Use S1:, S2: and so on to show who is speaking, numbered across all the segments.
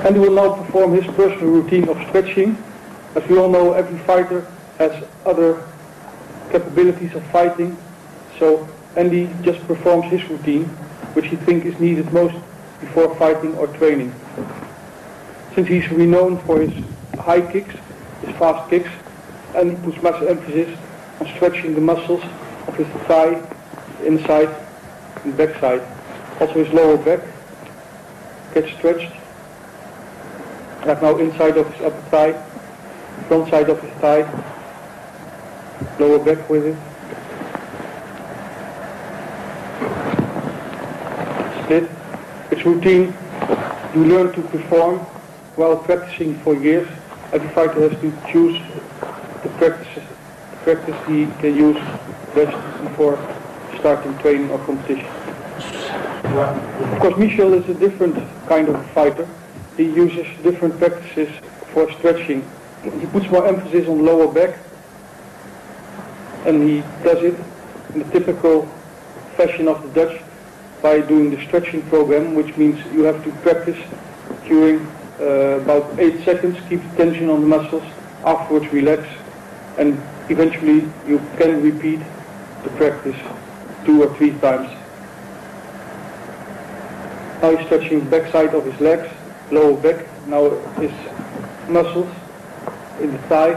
S1: And he will now perform his personal routine of stretching. As we all know, every fighter has other capabilities of fighting. So Andy just performs his routine, which he thinks is needed most before fighting or training. Since he's renowned for his high kicks, his fast kicks, Andy puts much emphasis on stretching the muscles of his thigh, inside and backside. Also his lower back gets stretched. Like now inside of his upper thigh, front side of his thigh, lower back with it. Split. Which routine you learn to perform while practicing for years. Every fighter has to choose the practice he can use best before starting training or competition. Of course, Michel is a different kind of fighter. He uses different practices for stretching. He puts more emphasis on lower back, and he does it in the typical fashion of the Dutch by doing the stretching program, which means you have to practice during about 8 seconds, keep the tension on the muscles, afterwards relax, and eventually you can repeat the practice 2 or 3 times. Now he's stretching the back side of his legs, lower back, now his muscles in the thigh,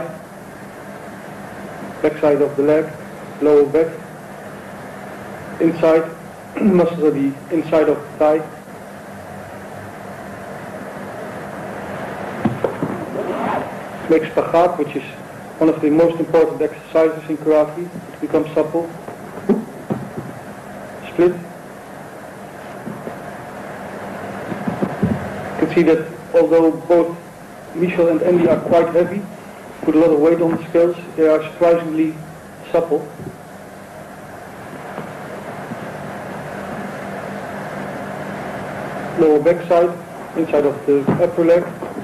S1: back side of the leg, lower back, inside, muscles of the inside of the thigh. Make spagat, which is one of the most important exercises in karate to become supple. Split. You can see that although both Michel and Andy are quite heavy, put a lot of weight on the scales, they are surprisingly supple. Lower back side, inside of the upper leg.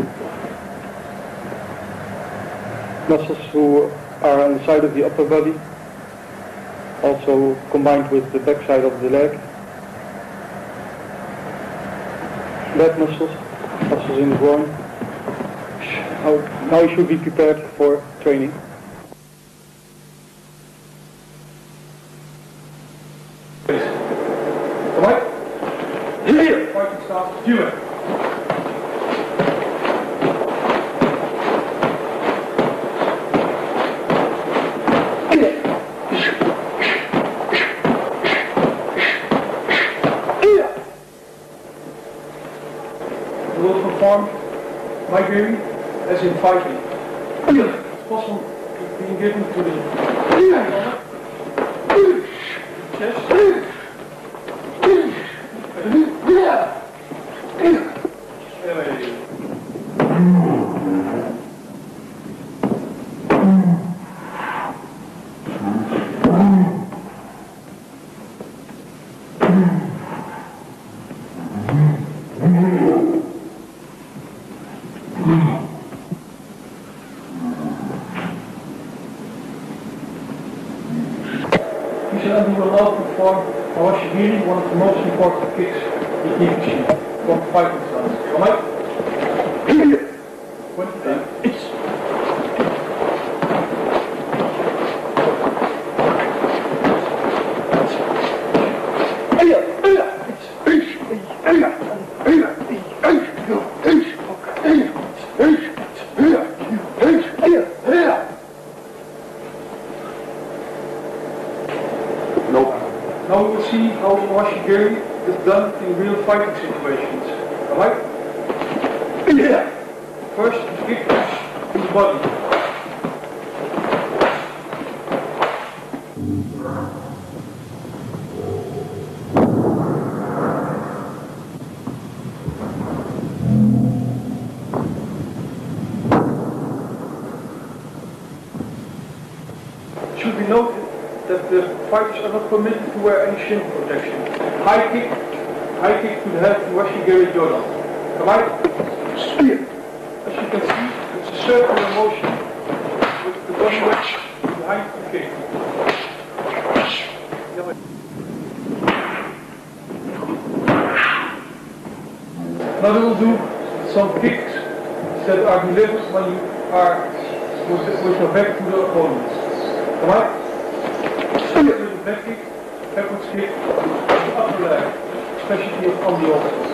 S1: Muscles who are on the side of the upper body, also combined with the back side of the leg. Leg muscles, muscles in the groin. Now you should be prepared for training. Come on. Here. Fighting start. Duel. Will perform migrating as in fighting. It's possible being given to the chest. Michel will now perform Awashigiri, one of the most important kicks in Kikuchi from fighting styles. Alright? Now we will see how Awashigiri is done in real fighting situations. Alright? Yeah. First, kick to the body. It should be noted that the fighters are not permitted to wear any shin protection. High kick to the head, Awashigiri Jodan. Right? As you can see, it's a circular motion with the body weight behind the kick. Now we will do some kicks that are delivered when you are with your back to the opponent. Alright? So you do the back kick, backwards kick, the upper leg, especially on the opposite.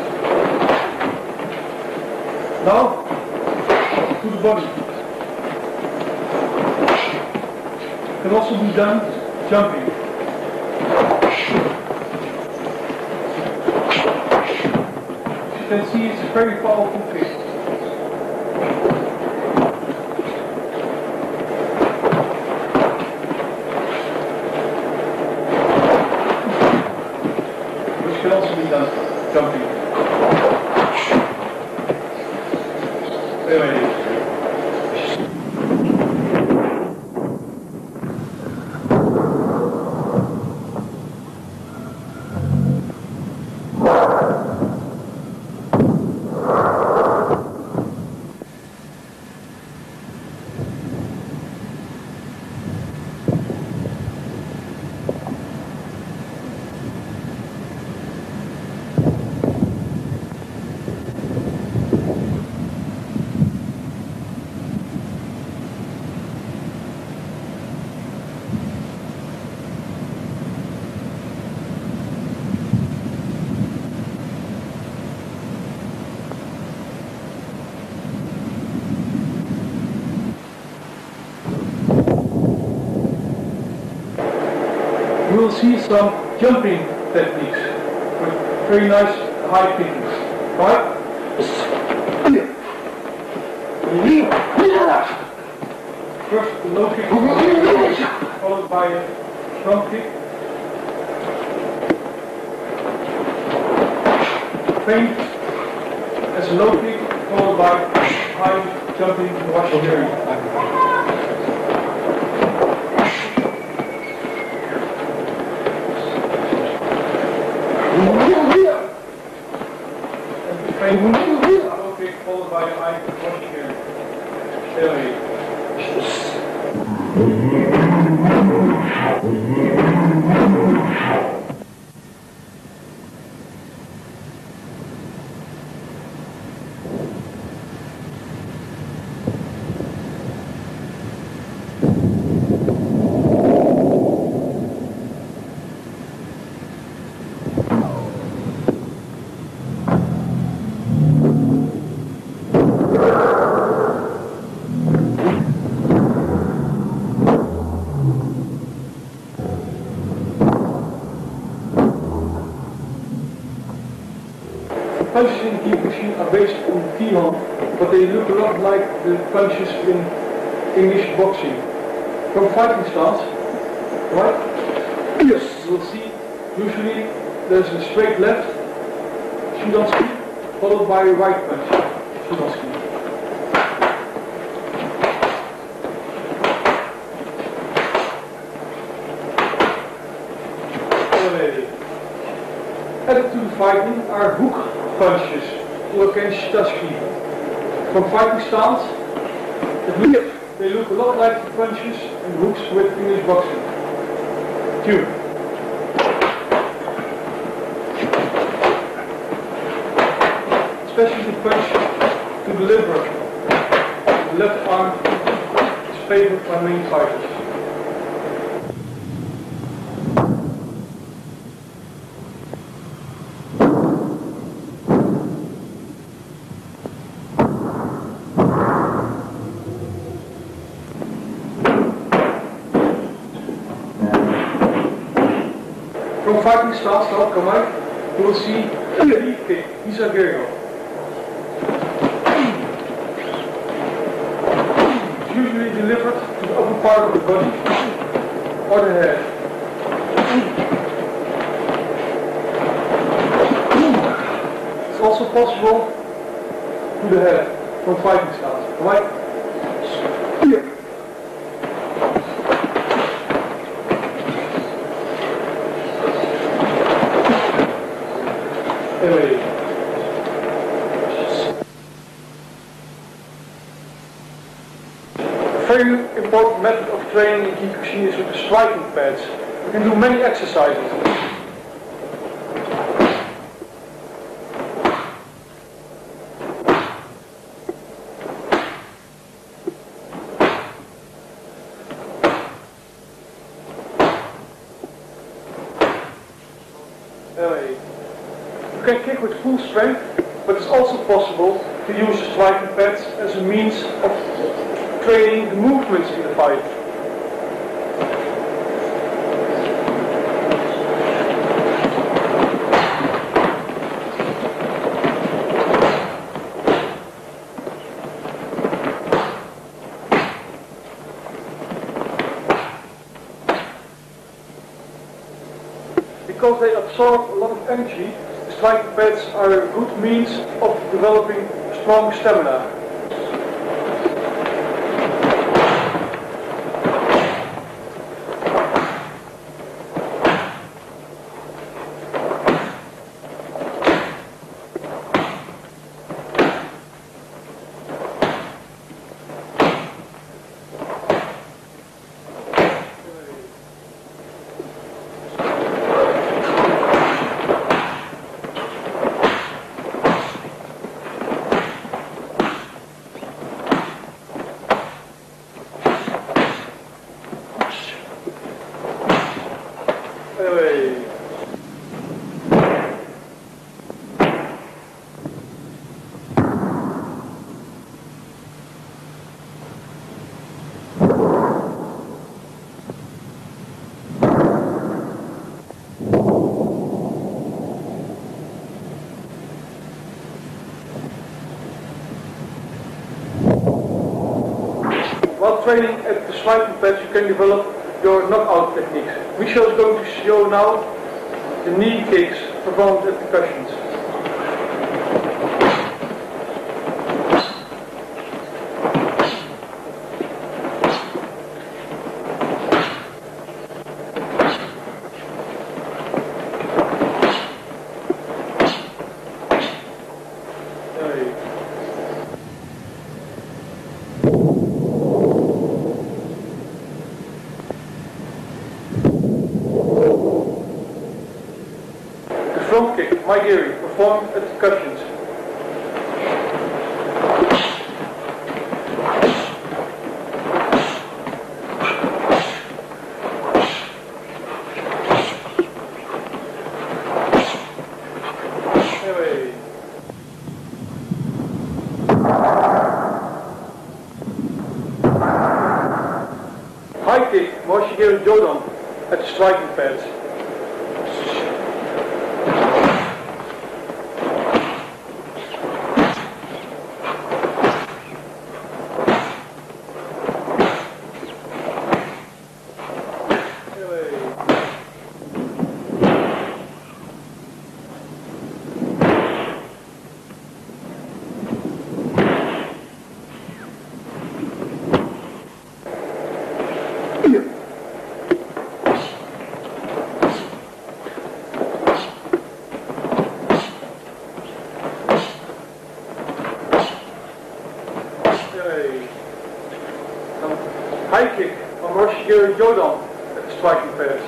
S1: Now, to the body. Can also be done jumping. As you can see, it's a very powerful kick. Which can also be done jumping. Anyway. You will see some jumping techniques with very nice high kickings. Right? First the low kick, followed by a front kick. Feint as a low kick, followed by high jumping washigiri. Low kick followed by a high washigiri. Punches in the kick machine are based on T-hon, but they look a lot like the punches in English boxing. From fighting stance, right? Yes. You will see usually there's a straight left, Shudanski, followed by a right punch, Shudanski. Added to the fighting are hook punches, against Shitaski. From fighting stance, they look a lot like the punches and hooks with English boxing. Two. Especially the punch to the liver, the left arm is favored by many fighters. From fighting stance, you will see a knee kick, Isagero. It's usually delivered to the upper part of the body or the head. It's also possible to the head from fighting stance. Anyway. A very important method of training in Kyokushin is with the striking pads. You can do many exercises. You can kick with full strength, but it's also possible to use the striking pads as a means of training the movements in the fight. Because they absorb a lot of energy, the striking pads are a good means of developing strong stamina. While training at the striking pads, you can develop your knockout techniques. Michel is going to show now the knee kicks performed at percussions. Front kick, Mike Geary, performed at percussions. Anyway. High kick, Moshigiri Jodan at the striking pads. High kick on Moshigiri Jodan at the striking pads.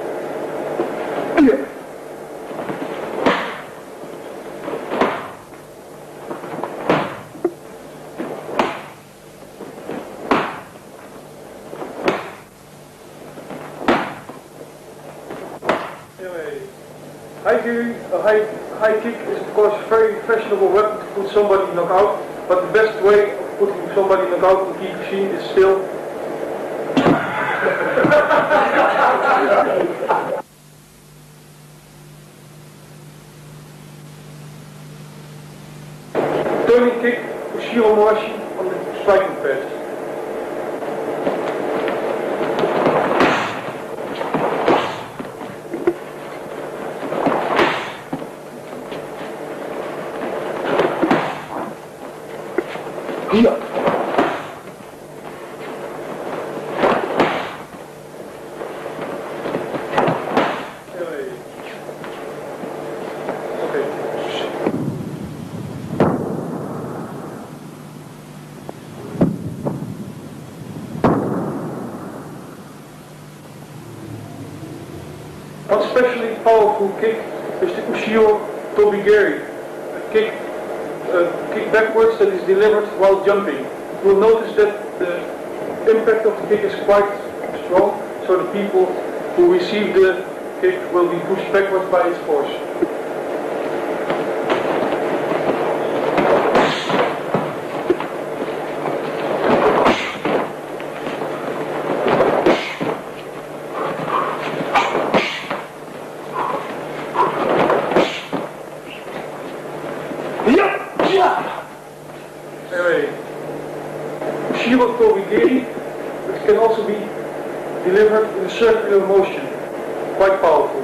S1: High kick is of course a very fashionable weapon to put somebody knockout, but the best way of putting somebody knockout in Kyokushin is still turning kick for Shiro Moashi on the striking pads. One especially powerful kick is the Ushio Tobigiri, a kick backwards that is delivered while jumping. You will notice that the impact of the kick is quite strong, so the people who receive the kick will be pushed backwards by its force. Anyway, Shiro Torigiri, which can also be delivered in a circular motion, quite powerful.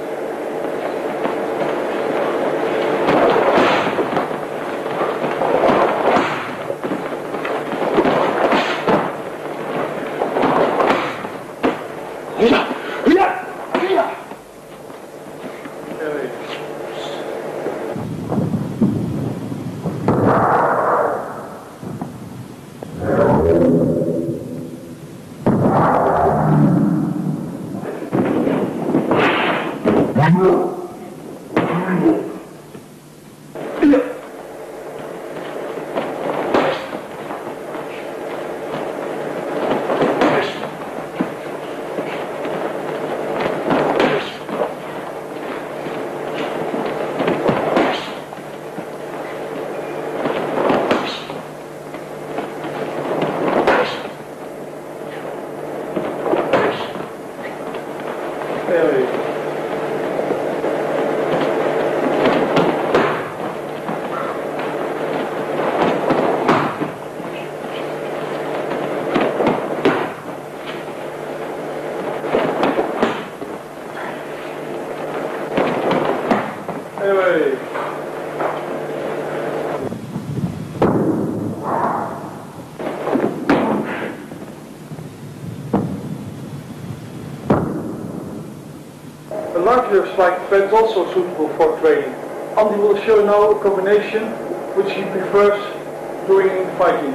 S1: A larger strike thread is also suitable for training. Andy will show now a combination which he prefers doing in fighting.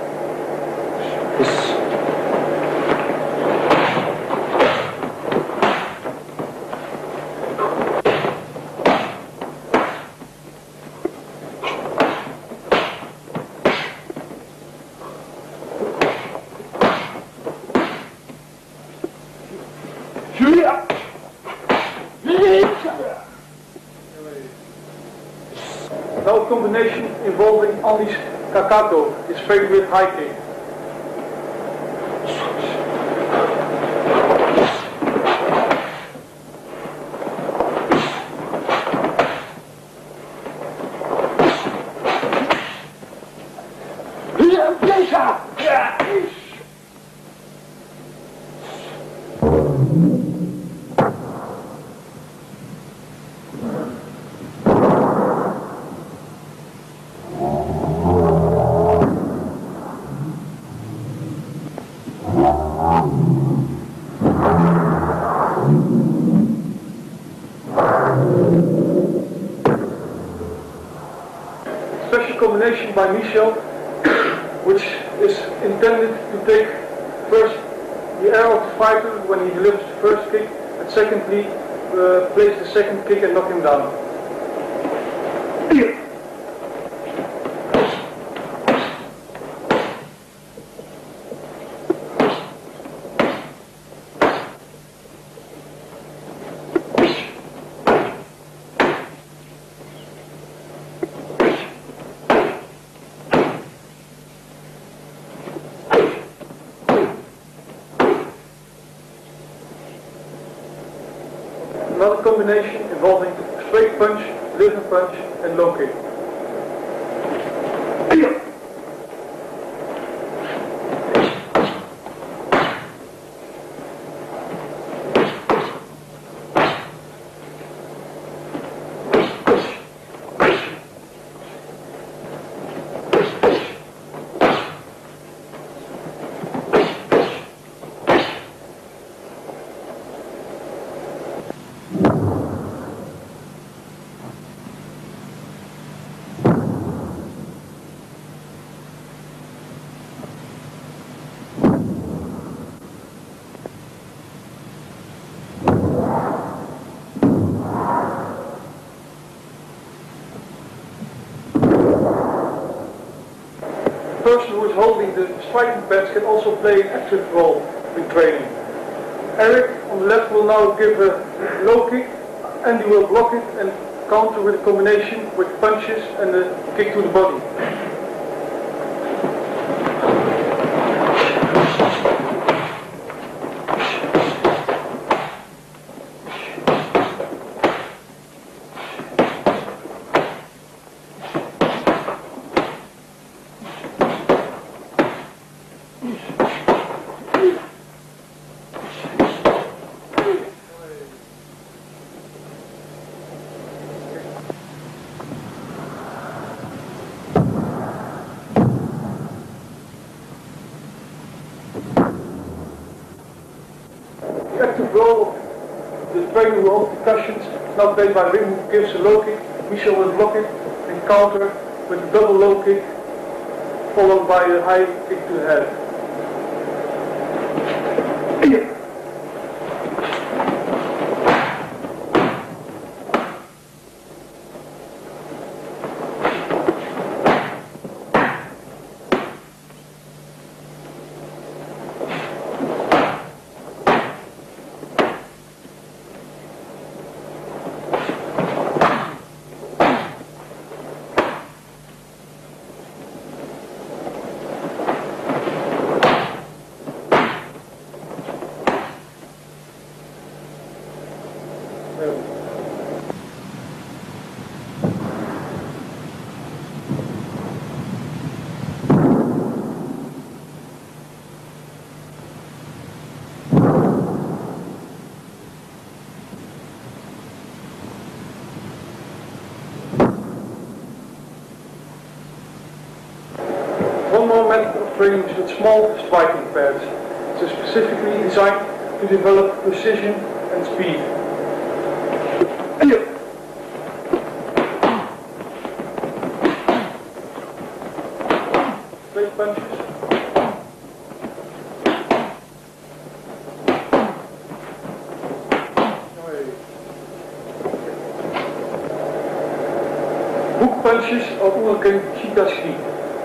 S1: Now a combination involving Andy's Kakato, his favorite high kick. Special combination by Michel, which is intended to take first the air of the fighter when he delivers the first kick, and secondly place the second kick and knock him down. Another combination involving straight punch, driven punch and low kick. The person who is holding the striking pads can also play an active role in training. Eric on the left will now give a low kick, Andy will block it and counter with a combination with punches and a kick to the body. role of the trainer who holds the cushions is now played by Wim, who gives a low kick, Michel will block it and counter with a double low kick followed by a high kick to the head. One more method of training is with small striking pads. It is specifically designed to develop precision and speed. Straight punches. Hook punches of Ulrike Chikaski.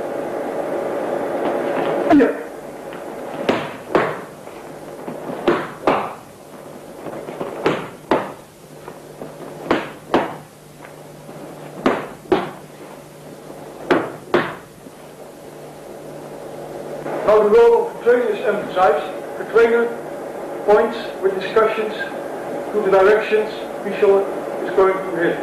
S1: Now the role of the trainer is emphasized. The trainer points with discussions to the directions Michel is going to hit.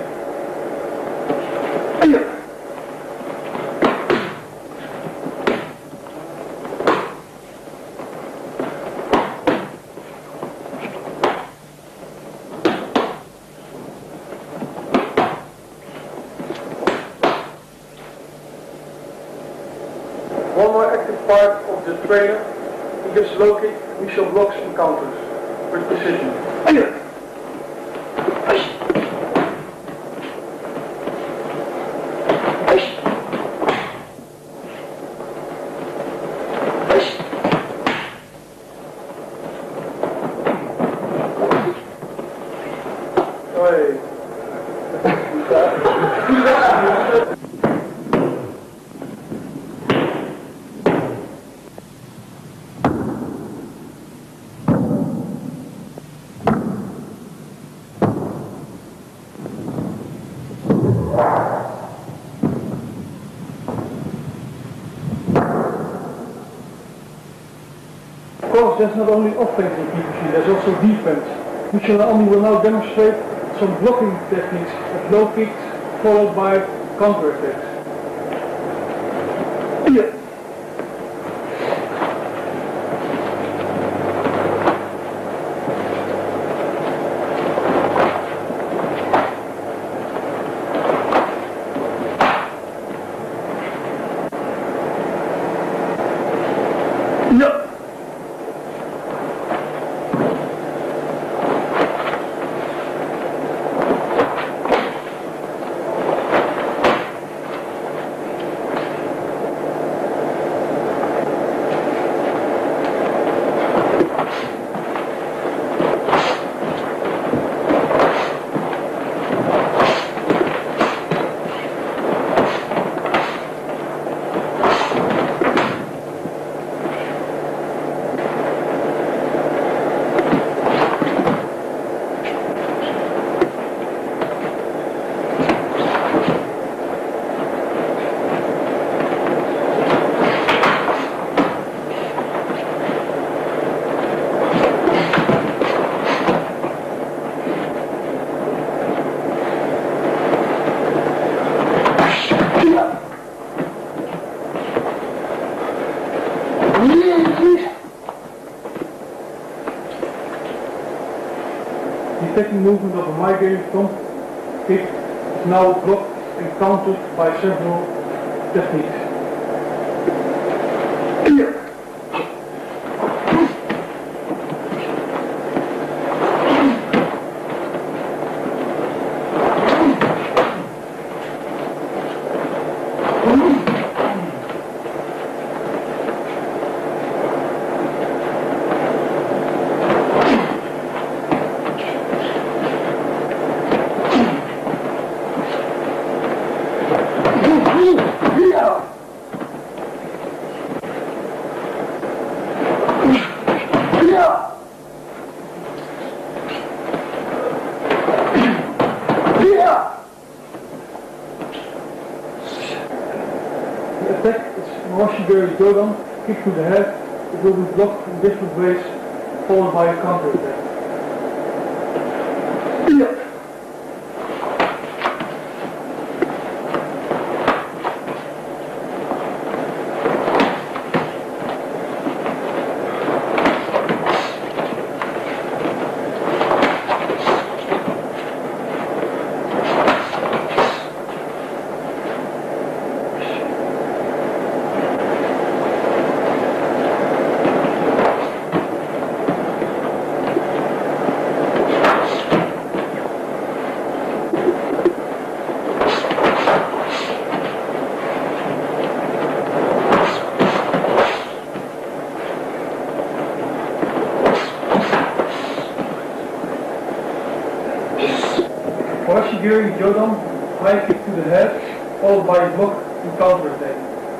S1: One more active part of the trainer, he gives a low kick, Michel blocks and counters with precision. Of course, there's not only offense in PPC, there's also defense. Michel Andy will now demonstrate some blocking techniques of low kicks followed by counter attacks. The attacking movement of a migraine front kick is now blocked and countered by several techniques. The attack is Mawashigiri Jodan, kick to the head. It will be blocked in different ways, followed by a counter attack. Mawashigiri Jodan, high kick to the head, followed by a block and counter attack.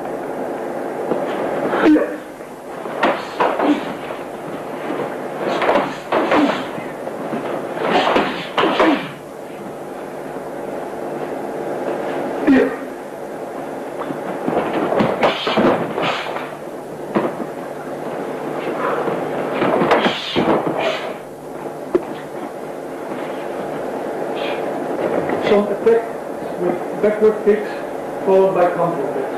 S1: Some attack with backward kicks followed by counter attacks.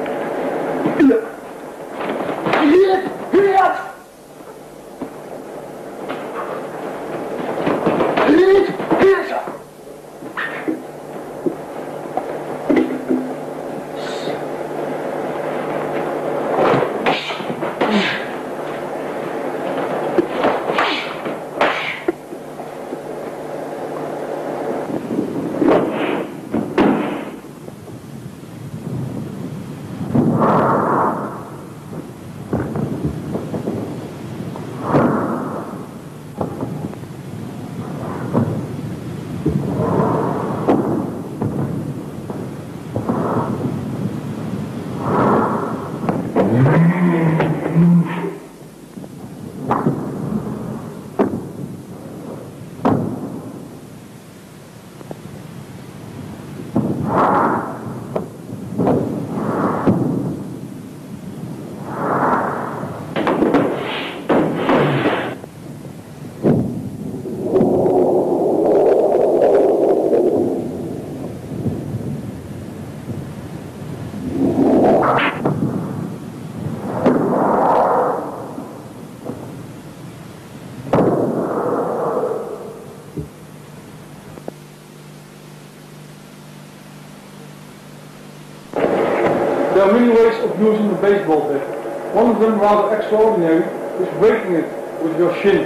S1: There are many ways of using the baseball bat. One of them, rather extraordinary, is breaking it with your shin.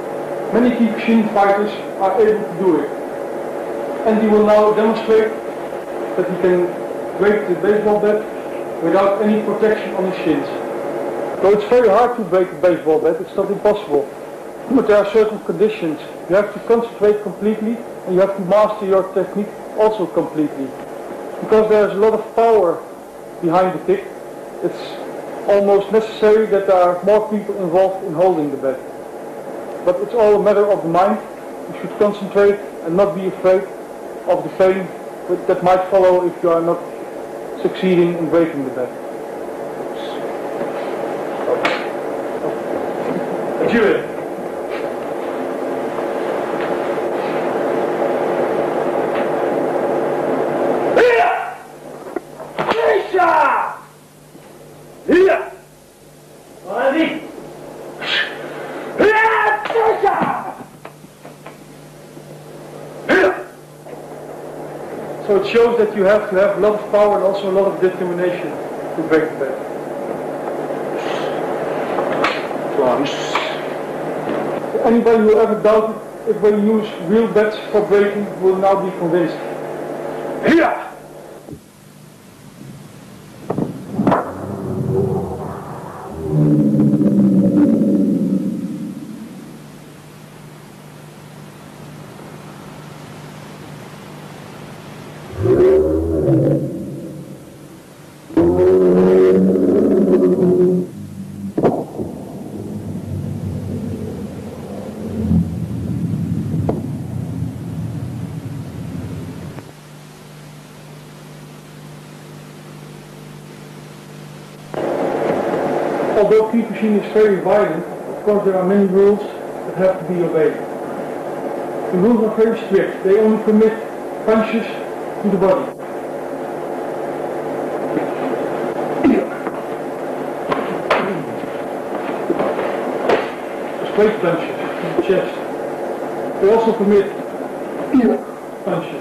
S1: Many Kyokushin fighters are able to do it. And he will now demonstrate that he can break the baseball bat without any protection on his shins. Though it's very hard to break a baseball bat, it's not impossible. But there are certain conditions. You have to concentrate completely and you have to master your technique also completely. Because there's a lot of power behind the kick, it's almost necessary that there are more people involved in holding the bat. But it's all a matter of the mind. You should concentrate and not be afraid of the fame that might follow if you are not succeeding in breaking the bat. Julie. So it shows that you have to have a lot of power and also a lot of determination to break the bat. Anybody who ever doubted if we use real bats for breaking will now be convinced. Here! Although Kyokushin is very violent, of course there are many rules that have to be obeyed. The rules are very strict. They only permit punches to the body. Straight punches to the chest. They also permit punches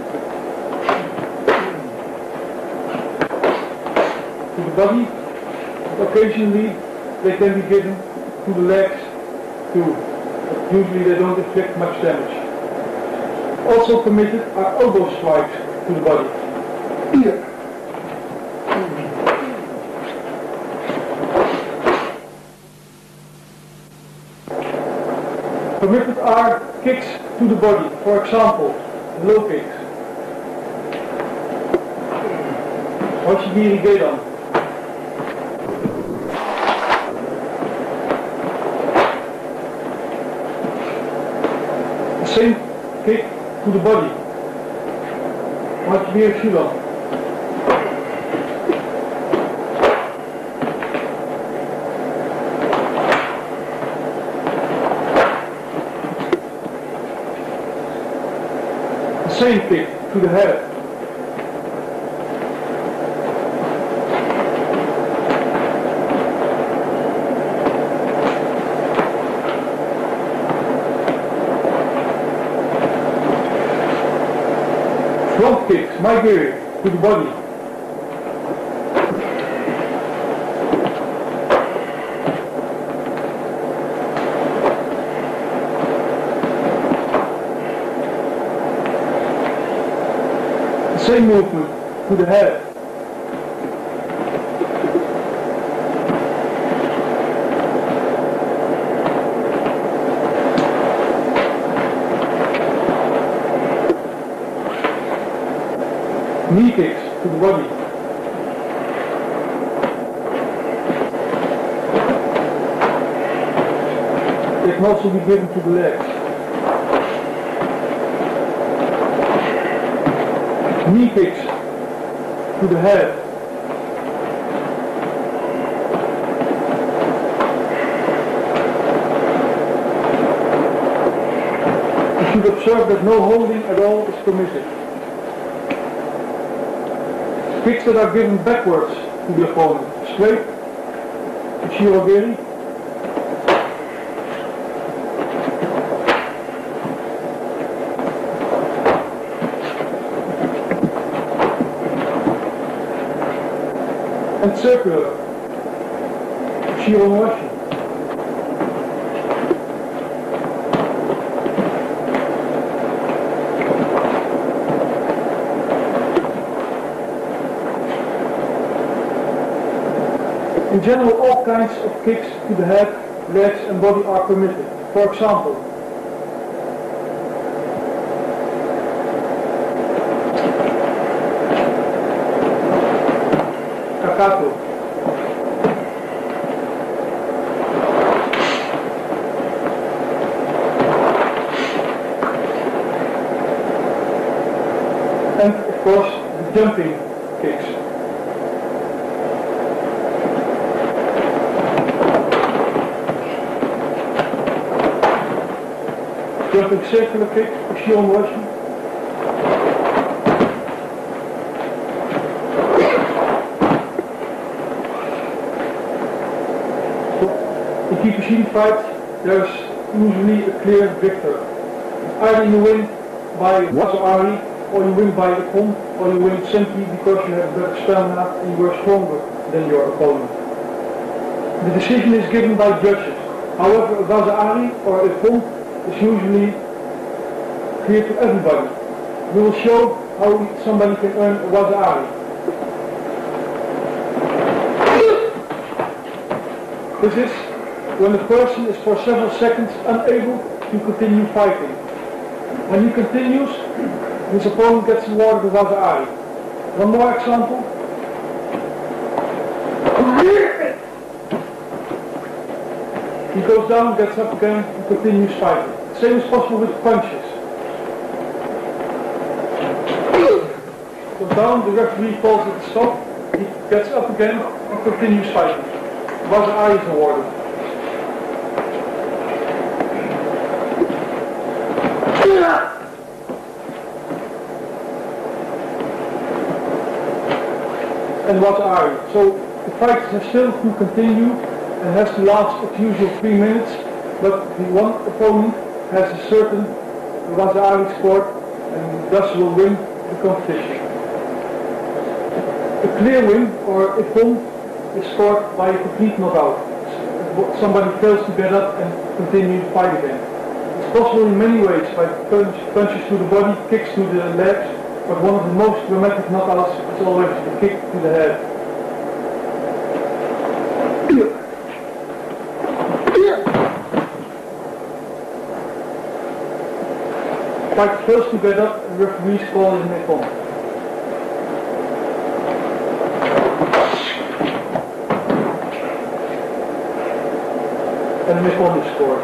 S1: to the body. Occasionally they can be given to the legs too. But usually they don't inflict much damage. Also permitted are elbow strikes to the body. Permitted are kicks to the body, for example, low kicks. Hachigiri Gedan. The same kick to the body. Hachigiri Shudan. Same kick to the head. Front kicks, Maigiri, to the body. Same movement to the head. Knee kicks to the body. They can also be given to the legs. Knee kicks to the head. You should observe that no holding at all is permitted. Kicks that are given backwards to the opponent. Straight, Shirogiri. And circular, Shironoshi. In general, all kinds of kicks to the head, legs and body are permitted. For example, Kakato. And of course, the jumping kicks. Jumping circular kick, Shironoshi. In Kyokushin fight, there's usually a clear victor. Either you win by Waza-ari, or you win by a kon, or you win simply because you have better stamina and you are stronger than your opponent. The decision is given by judges. However, a Waza-ari or a kon is usually clear to everybody. We will show how somebody can earn a Waza-ari. This is when the person is for several seconds unable to continue fighting. When he continues, his opponent gets awarded the Waza-ari. One more example. He goes down, gets up again, and continues fighting. Same is possible with punches. Goes down, the referee calls it a stop, he gets up again and continues fighting.
S2: Waza is geworden. And what are you? So the fight has still to continue and has to last as usual 3 minutes, but the one opponent has a certain Waza score and thus will win the competition. A clear win or a won is scored by a complete knockout. Somebody fails to get up and continue the fight again. It's possible in many ways, by punches to the body, kicks to the legs, but one of the most dramatic knockouts is always the kick to the head. Fight fails to get up and referees call it an ippon. And an ippon is scored.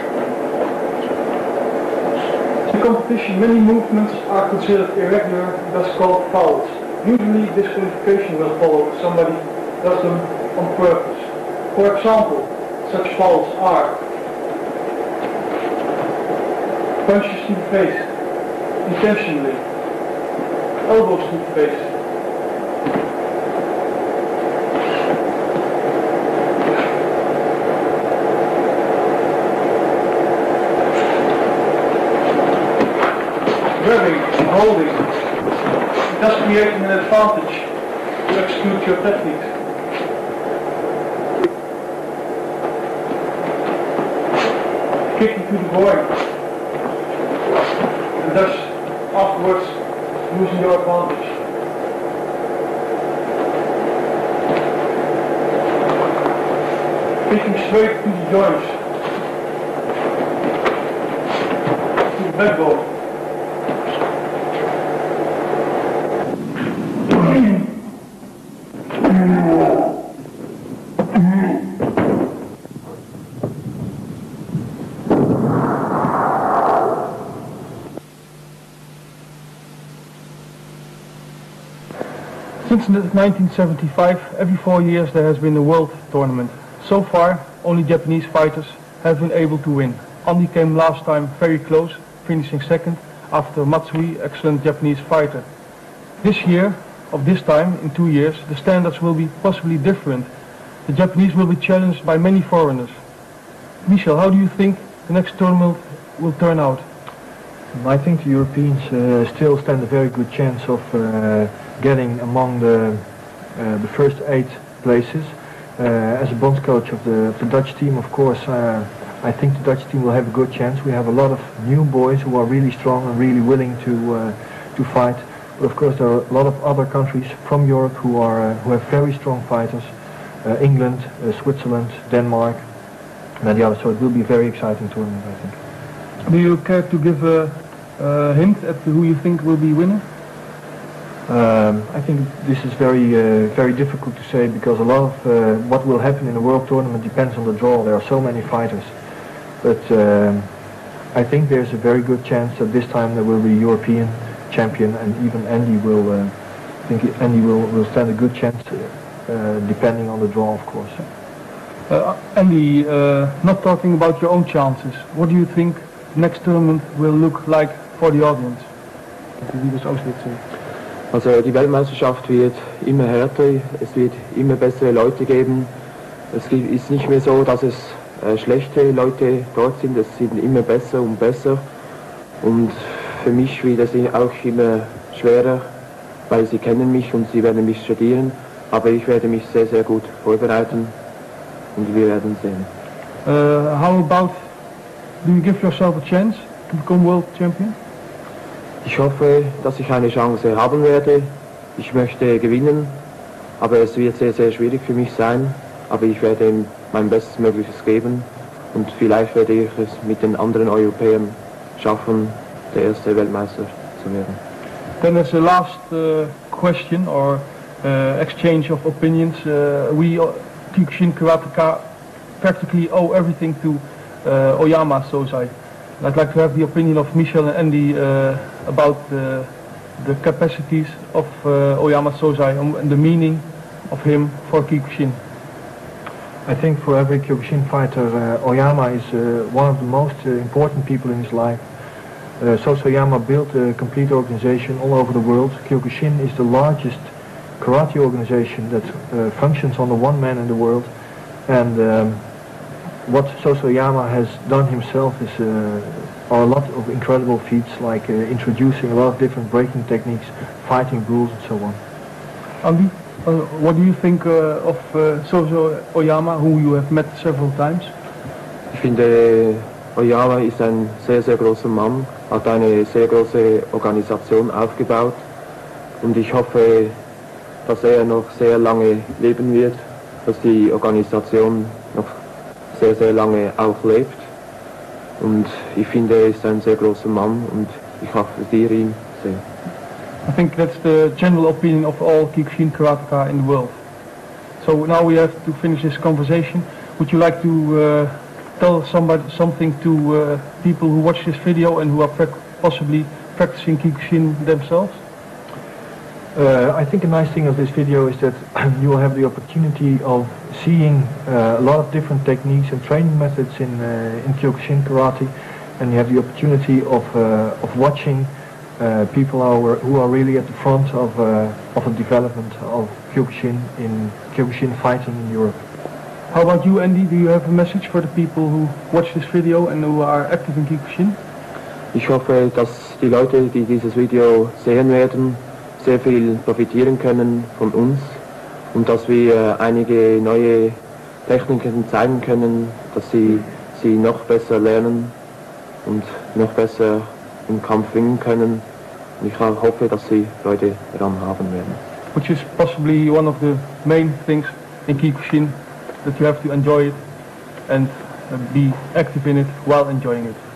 S2: In the competition, many movements are considered irregular, thus called fouls. Usually disqualification will follow if somebody does them on purpose. For example, such fouls are punches to the face, intentionally, elbows to the face, grabbing and holding. It does create an advantage to execute your techniques. Kicking to the groin, and thus afterwards losing your advantage. Kicking straight to the joints, to the backbone. Since 1975, every 4 years there has been a world tournament. So far, only Japanese fighters have been able to win. Andy came last time very close, finishing second after Matsui, excellent Japanese fighter. This year, of this time, in 2 years, the standards will be possibly different. The Japanese will be challenged by many foreigners. Michel, how do you think the next tournament will turn out?
S3: I think the Europeans still stand a very good chance of getting among the first 8 places. As a bonds coach of the Dutch team, of course, I think the Dutch team will have a good chance. We have a lot of new boys who are really strong and really willing to fight. But of course, there are a lot of other countries from Europe who have very strong fighters. England, Switzerland, Denmark, and the others. So it will be a very exciting tournament, I think.
S2: Do you care to give a hint at who you think will be winning?
S3: I think this is very difficult to say, because a lot of what will happen in the world tournament depends on the draw. There are so many fighters, but I think there's a very good chance that this time there will be a European champion, and even Andy will stand a good chance, depending on the draw, of course.
S2: Andy, not talking about your own chances, what do you think next tournament will look like for the audience?
S4: Also die Weltmeisterschaft wird immer härter, es wird immer bessere Leute geben. Es ist nicht mehr so, dass es schlechte Leute dort sind, es sind immer besser und besser. Und für mich wird es auch immer schwerer, weil sie kennen mich und sie werden mich studieren. Aber ich werde mich sehr, sehr gut vorbereiten und wir werden sehen.
S2: How about, do you give yourself a chance to become world champion?
S4: Ich hoffe, dass ich eine Chance haben werde. Ich möchte gewinnen, aber es wird sehr, sehr schwierig für mich sein. Aber ich werde mein Bestmögliches geben und vielleicht werde ich es mit den anderen Europäern schaffen, der erste Weltmeister zu werden.
S2: Then there's a last question or exchange of opinions. We, Kyokushin Karateka, practically owe everything to Oyama Sosai. I'd like to have the opinion of Michel and Andy about the capacities of Oyama Sosai and the meaning of him for Kyokushin.
S3: I think for every Kyokushin fighter, Oyama is one of the most important people in his life. Soso Oyama built a complete organization all over the world. Kyokushin is the largest karate organization that functions under one man in the world. And what Soso Oyama has done himself is are a lot of incredible feats, like introducing a lot of different breaking techniques, fighting rules and so on.
S2: Andy, what do you think of Soso Oyama, who you have met several times?
S4: Ich finde, Oyama ist ein sehr, sehr großer Mann, hat eine sehr große Organisation aufgebaut und ich hoffe, dass er noch sehr lange leben wird, dass die Organisation noch sehr, sehr lange auch lebt. Und ich finde, er ist ein sehr großer Mann und ich appreciere ihn sehr.
S2: I think that's the general opinion of all Kyokushin karateka in the world. So now we have to finish this conversation. Would you like to tell something to people who watch this video and who are possibly practicing Kyokushin themselves?
S3: I think a nice thing of this video is that you will have the opportunity of seeing a lot of different techniques and training methods in Kyokushin karate, and you have the opportunity of watching people who are really at the front of the development of Kyokushin in Kyokushin fighting in Europe.
S2: How about you, Andy? Do you have a message for the people who watch this video and who are active in Kyokushin?
S4: Ich hoffe, dass die Leute, die dieses Video sehen werden, sehr viel profitieren können von uns und dass wir einige neue Techniken zeigen können, dass sie noch besser lernen und noch besser im Kampf ringen können. Und ich hoffe, dass sie Freude daran haben werden.
S2: Which is possibly one of the main things in Kyokushin, that you have to enjoy it and be active in it while enjoying it.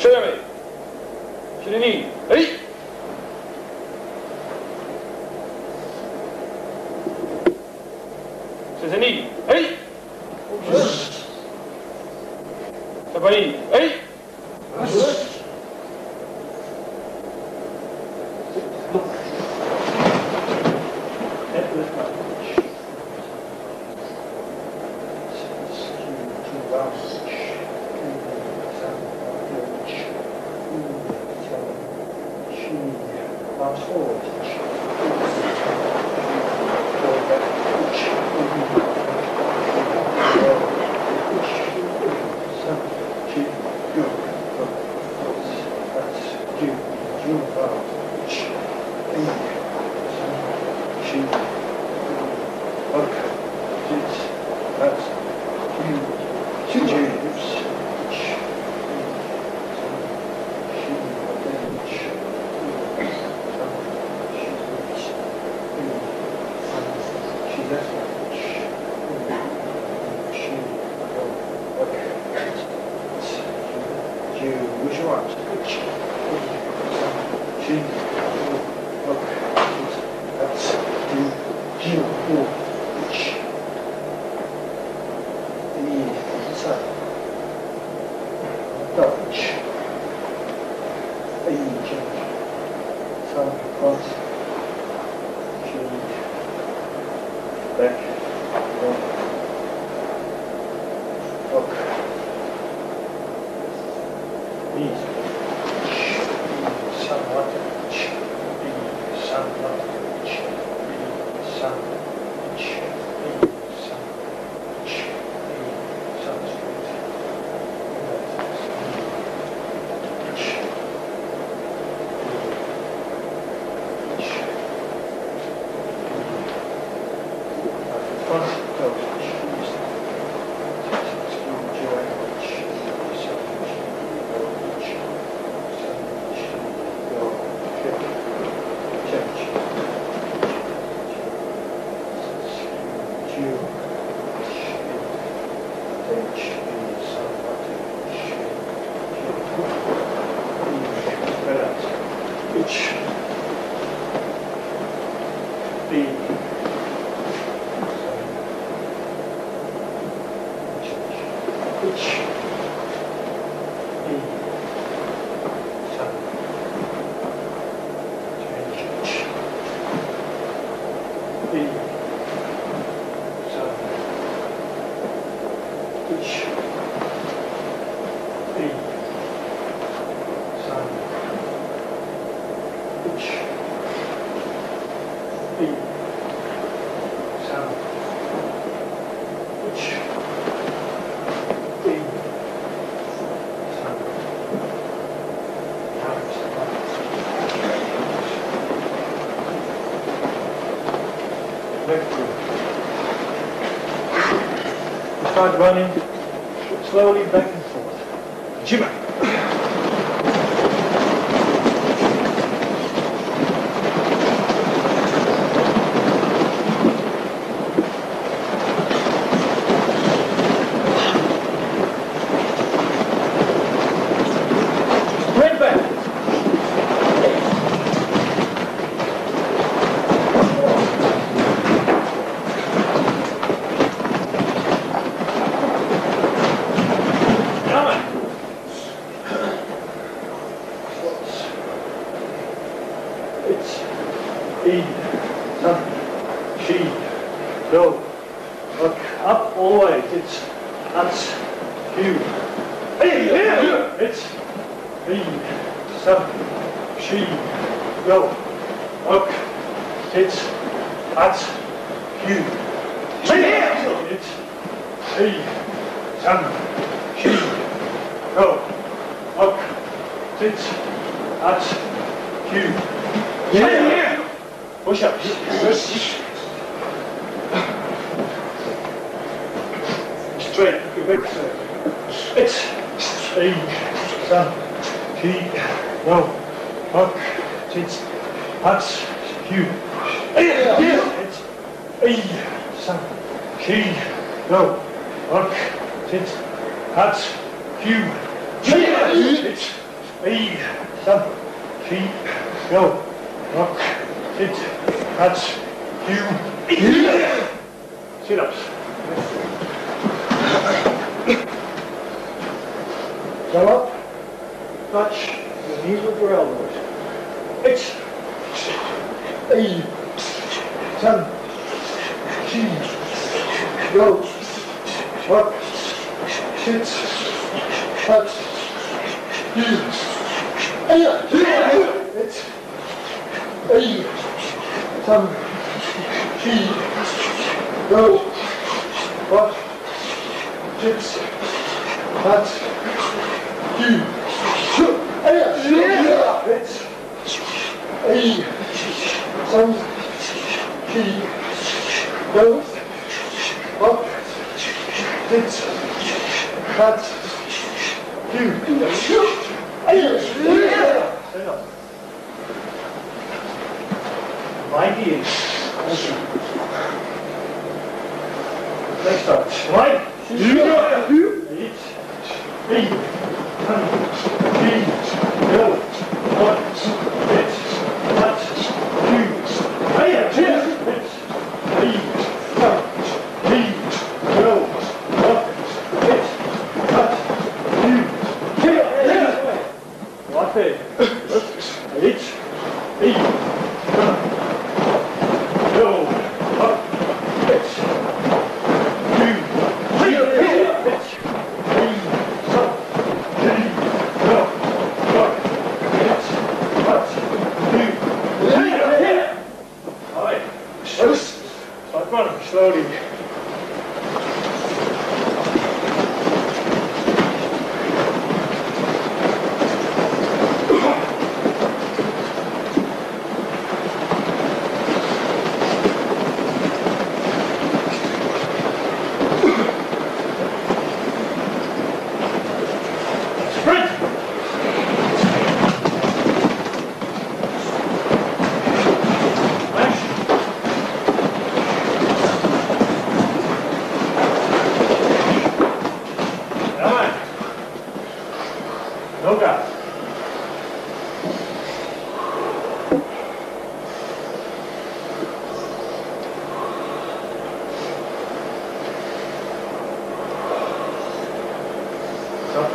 S5: Sheremy. Shirini. Hey! Sezeni. Hey! Sabani. Hey!
S6: Start running slowly back and forth. Jimmy. Straight back. Hey, stand, she, go, rock, sit, touch, you, sit-ups. Go up, touch your knees with your elbows. It's, hey, stand, she, go, rock, sit, touch, you. It's a some she go what sits that's you it's a some she goes what sits that's you. Like he is. Next touch. Right. Eat. Eat. Go. One. Hit. Touch. Two. Hey. Hit. Eat. Go. One. Hit. Touch. Two. What it? Eat. Eat. Go, up, pitch, two, three, pitch, three, up, three, go, up, pitch, touch, two, three, all right, start running slowly. No doubt. Up.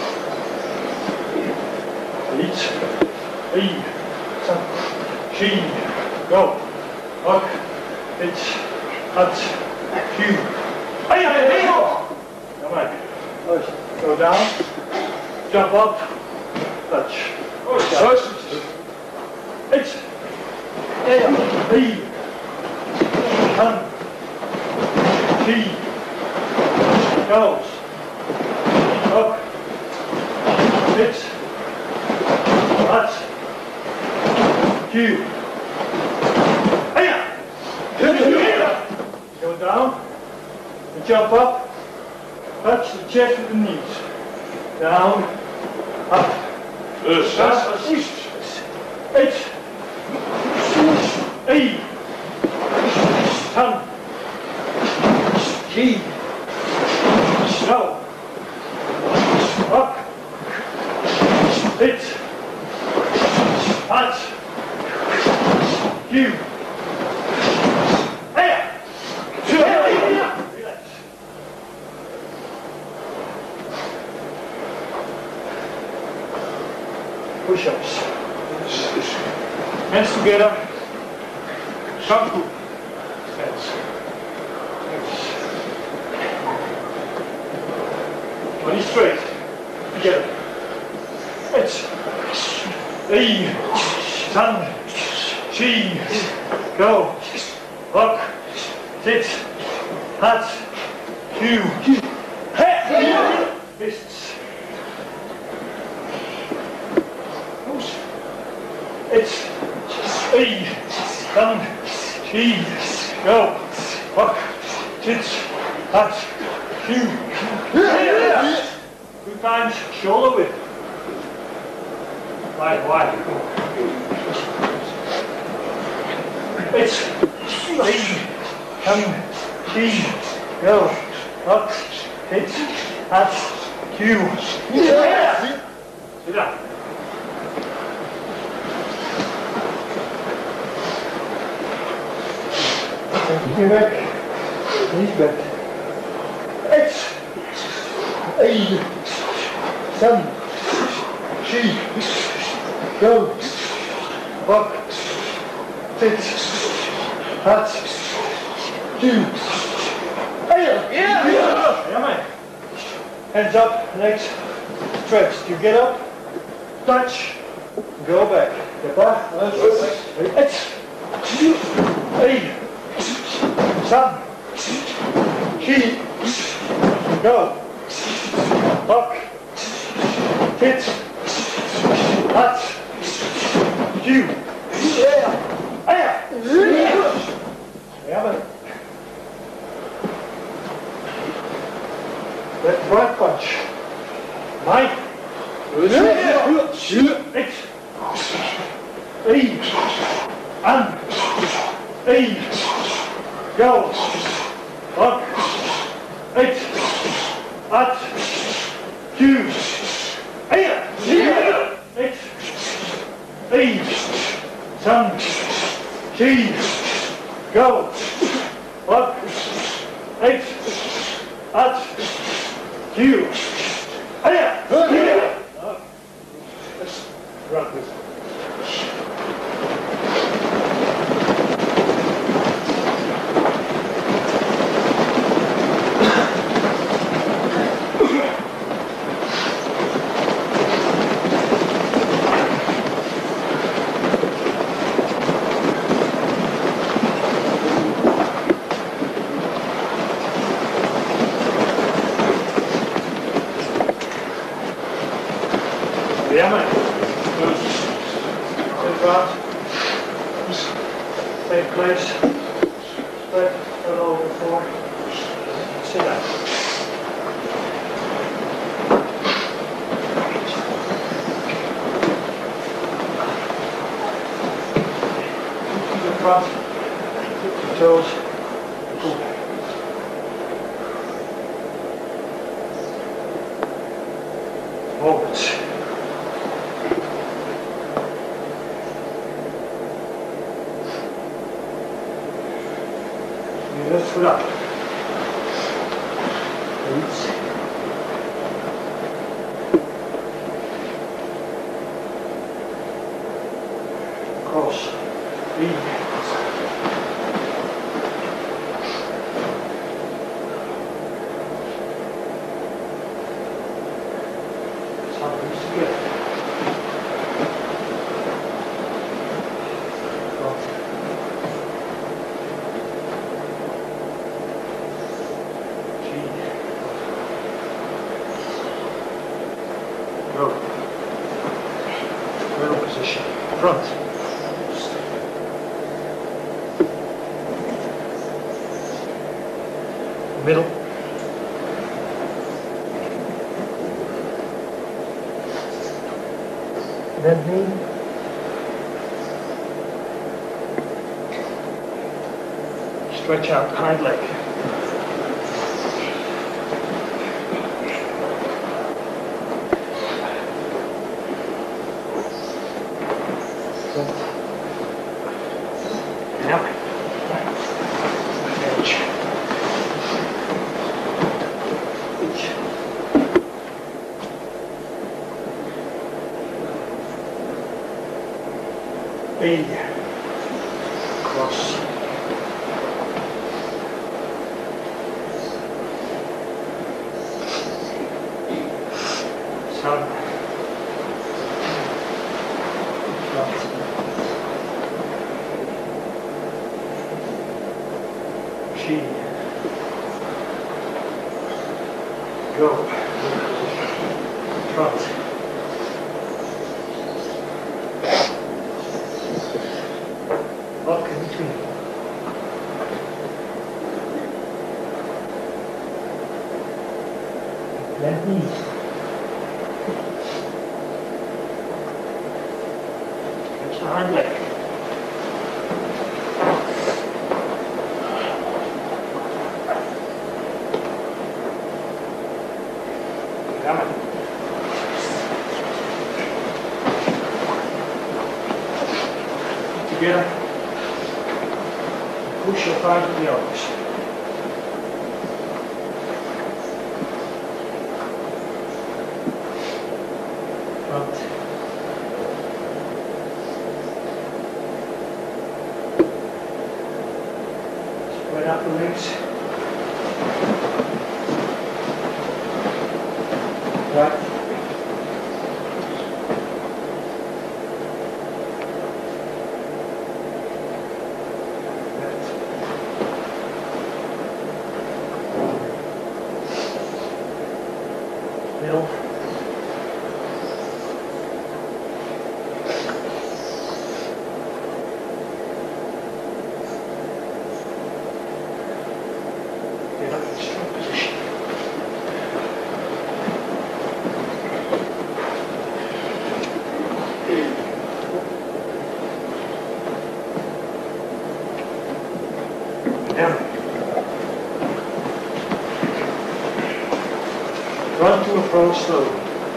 S6: Eat. Eat. Up. She. Go. Walk. Pitch. Touch. Cue. Hey, hey, hey. Come on. Go down. Jump up, touch. It's B, hand, G, goes, up, hit, touch, Q. Go down, and jump up, touch the chest with the knees. Down, up. Das ist H. A. Hand. G. Go. Up. Hit. Touch. Q. Relax. Push-ups. Hands together. Shanku. Hands. Body straight. Together. It's A. Sun. Chi. Go. Rock. Sit. Touch. Q. Hey. Fists. It's A, down, G, go, walk, sit, touch, Q. Two times, shoulder width. Wide. It's A, down, G, go, walk, sit, touch, Q. Sit down. Knie weg. Knees back. X. 1. 7. 3. Go. Back. Sit. Hat. 2. Yeah, man. Hands up, legs stretched. You get up, touch, go back. Get back. X. 1. 7. 3. Go. Back. Sit. Hat. 2. Yeah, man. That right punch. 9. 6. 3. And 8. Go. Up. 8. At. 2. 8. 8. 7. 3. Go. Up. 8. At. 2. Let's run this. Yeah, man. Good. Sit round. Take place. Spread all over the floor. Sit down. To the front. Tip your toes. Pull back. Forwards. Let's put up. Roots. Cross. Lean. Something's together. Go. Middle position. Front. Middle. Bend knee. Stretch out hind leg. Now, edge. A. Cross. Sun. Chi. Go. Front. Lock in between. Left knee. Catch the hind leg. Together. push your fight to the elbows. Front. Spread out the wings. Right. Middle. Get up in strong position. Down. Run to and fro slowly.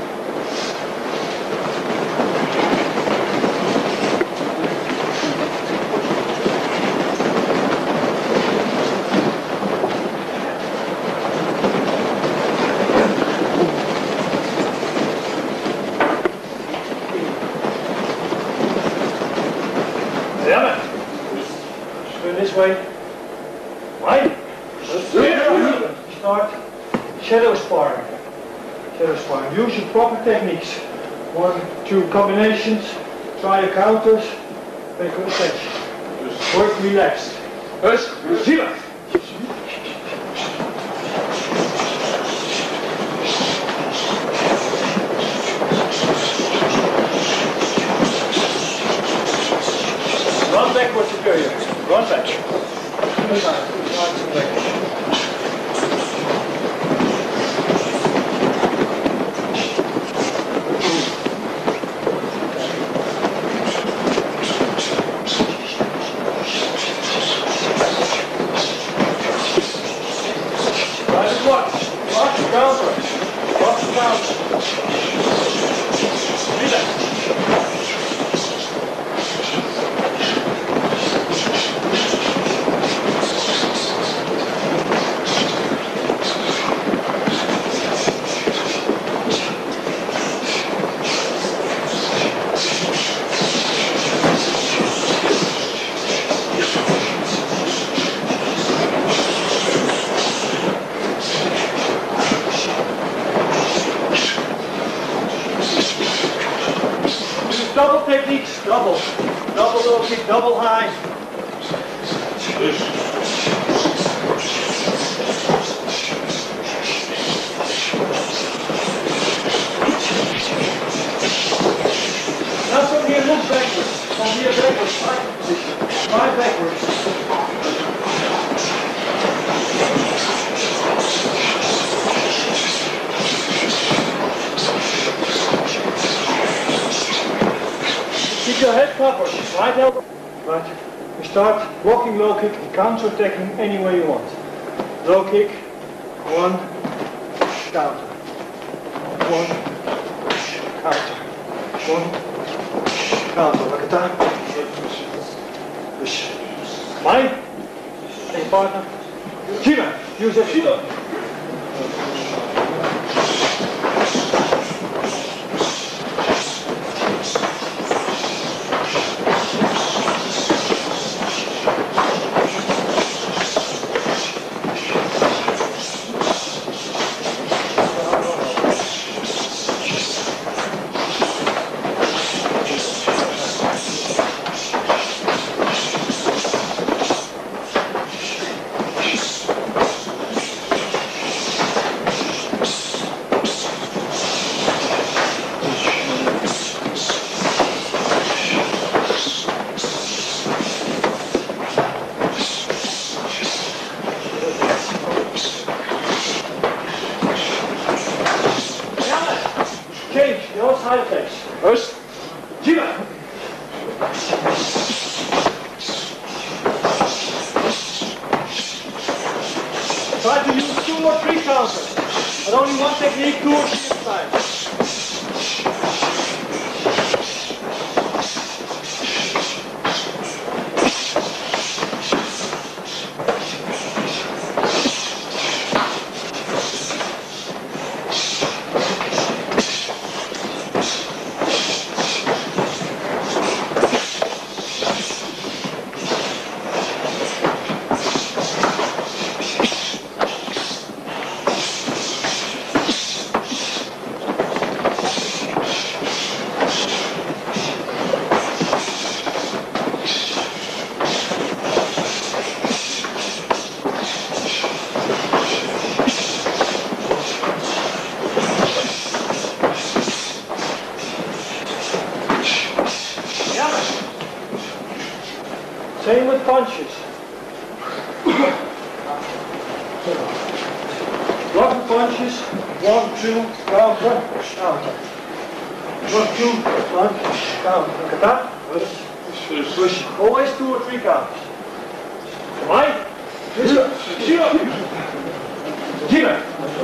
S6: Damn it! Turn this way. Right. Start shadow sparring. Shadow sparring. Use your proper techniques. 1, 2 combinations. Try your counters. Pay good attention. Work relaxed. Zero. Run backward superior. Run back. Two sides back. Watch the counter. Watch the counter. Relax. Double techniques, double low kick, double high. Now from here, look backwards. From here backwards, fight position. Fight backwards. Keep your head covered, right elbow. Right. You start blocking low kick and counter attacking any way you want. Low kick, 1, counter. 1, counter. 1, counter. Like a time. Push. Mine. And your partner. Shima. Use that Shima. Change, your side effects. First, Jiva. Try to use 2 or 3 counters, but only one technique, 2 or 3 times. Same with punches. Block punches, 1, 2, counter, counter. 1, 2, 1, counter. Look at that. Push. Always 2 or 3 counters. Come on. Jima.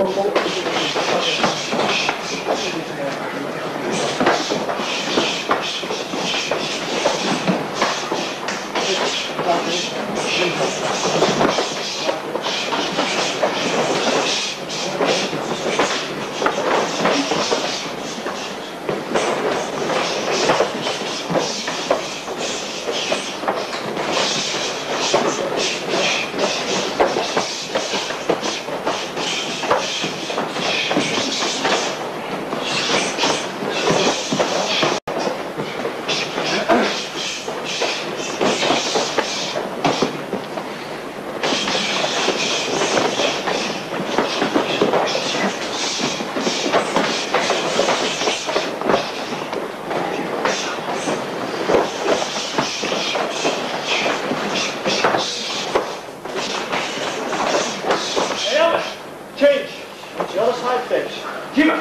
S6: Change. The other side face. Jima.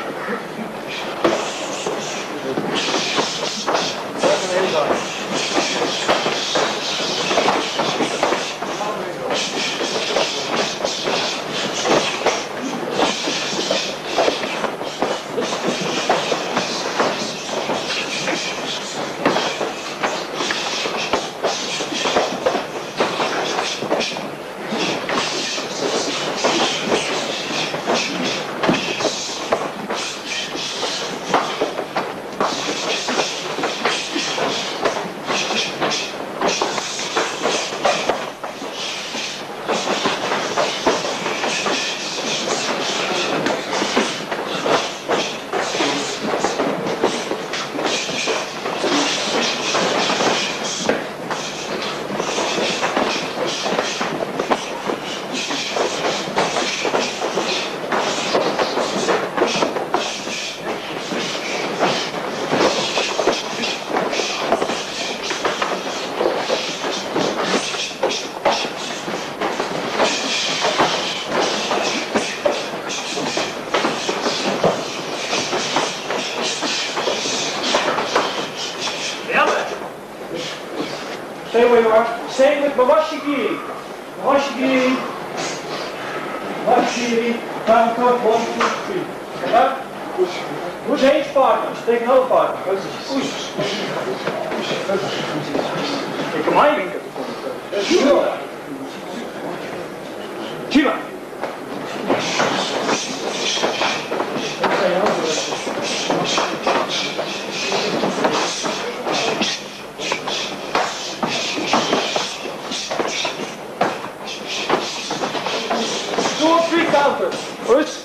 S6: Stay where you are. Same with Mawashigiri. Mawashigiri. Mawashigiri. Counter 1, 2, 3. Come on. Change partners. Take another partner. Take a mine. Jima. Counter. First.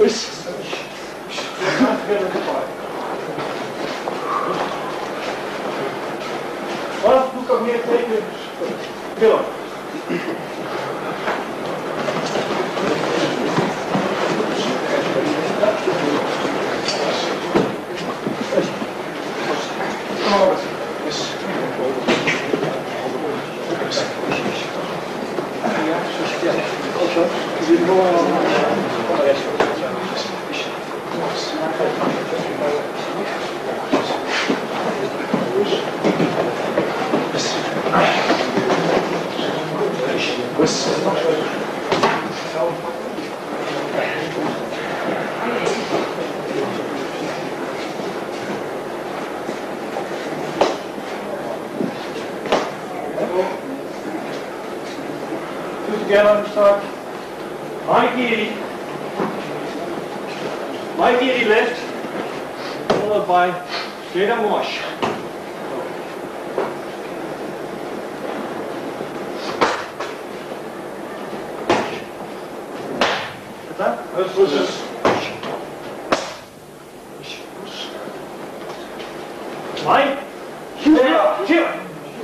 S6: Well, look up here, take the pillow. Together, start. My Geary left, followed by Gerard Mosh. Mine? Here.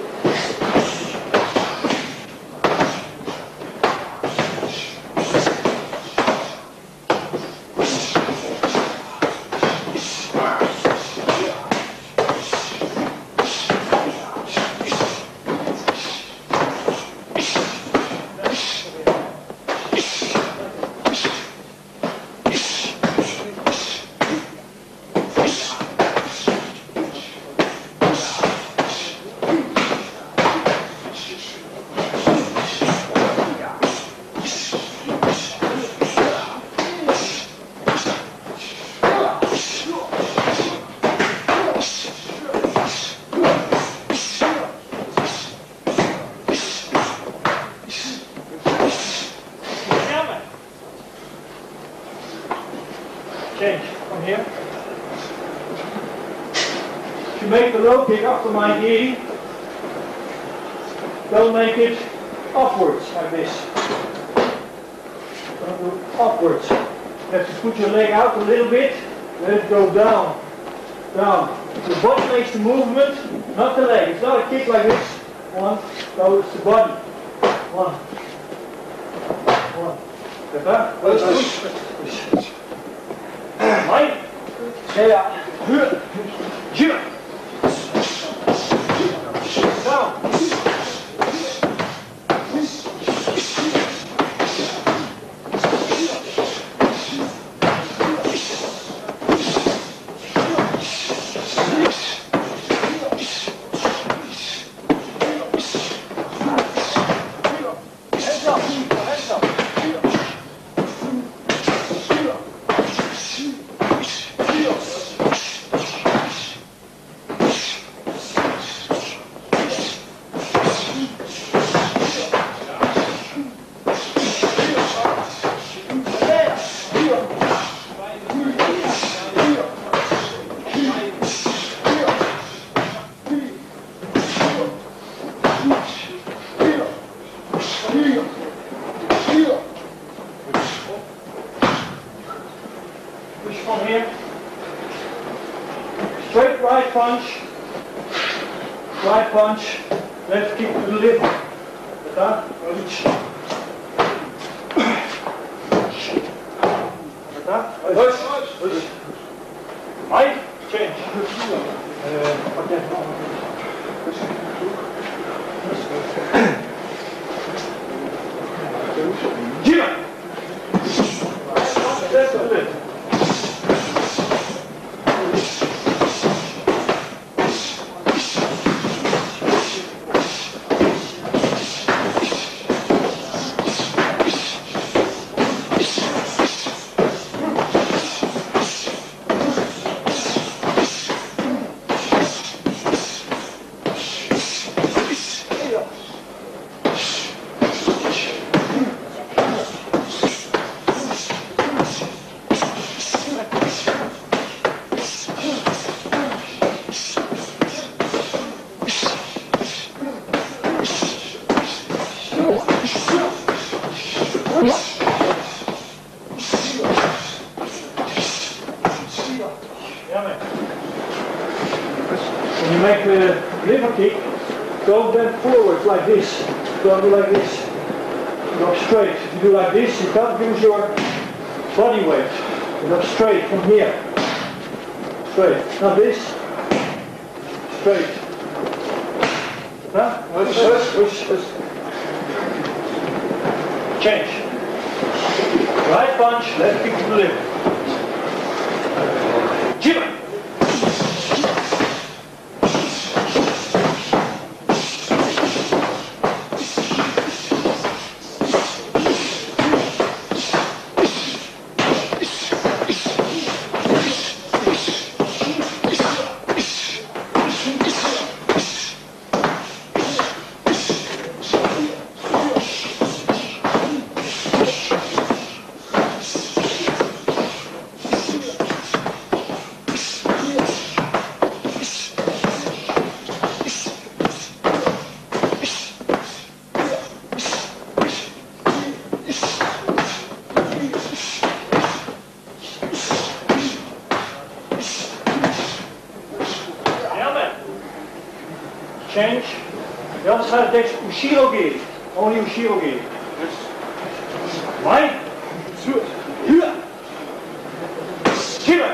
S6: Change from here. If you make the low kick after my Geary, don't make it upwards like this. Don't do upwards. You have to put your leg out a little bit, let it go down, down. The body makes the movement, not the leg. It's not a kick like this. One, no, it's the body. One. One. Get that? Mine. Ja. Hier. Hier. Down. Push from here. Straight right punch. Right punch. Left kick to the lip. Like that. Reach. Like that. Push. Push. Right. Change. Here. Left to the lip. the liver kick, don't bend forward like this. Don't do like this. Go straight. If you do like this, you can't use your body weight. You go straight from here. Straight. Now this. Straight. Huh? Push. Change. Right punch, left kick to the liver. Jimmy. Change. The other side takes Ushiro gi. Only Ushiro gi. Right? Here. Here.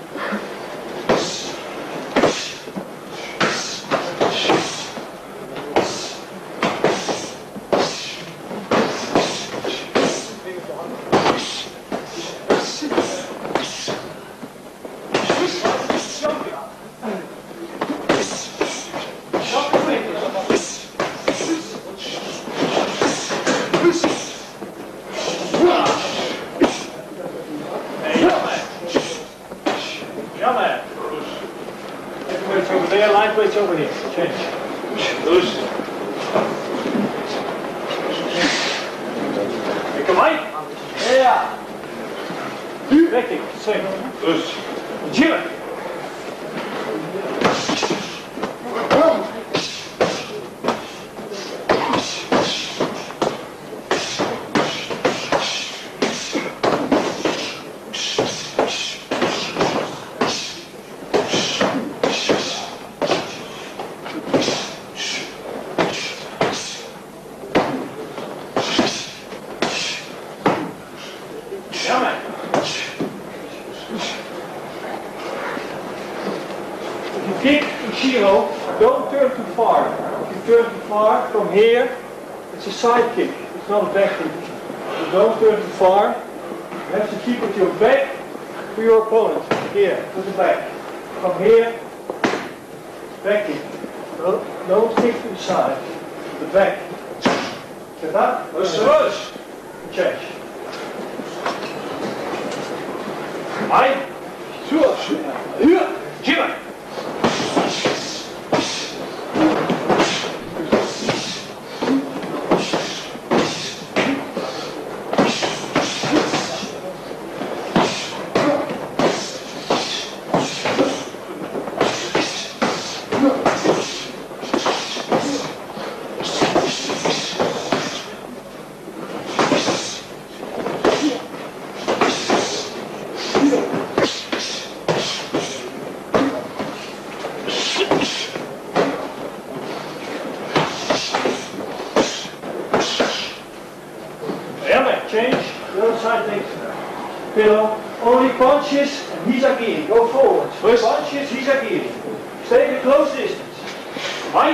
S6: Lightweights over here. Change. Loose. Come on. Yeah. Wegkick. Same. Loose. Jimmy. Kick Ushiro, don't turn too far. If you turn too far from here, it's a side kick, it's not a back kick. So don't turn too far. You have to keep with your back to your opponent. Here, to the back. From here, back kick. Don't kick to the side, to the back. Get up. Rush. Change. Ein. Hier. Jimmy. Change, the other side takes pillow. Only punches and Hizagiri. Go forward. First punches, Hizagiri. Stay at a close distance. Right?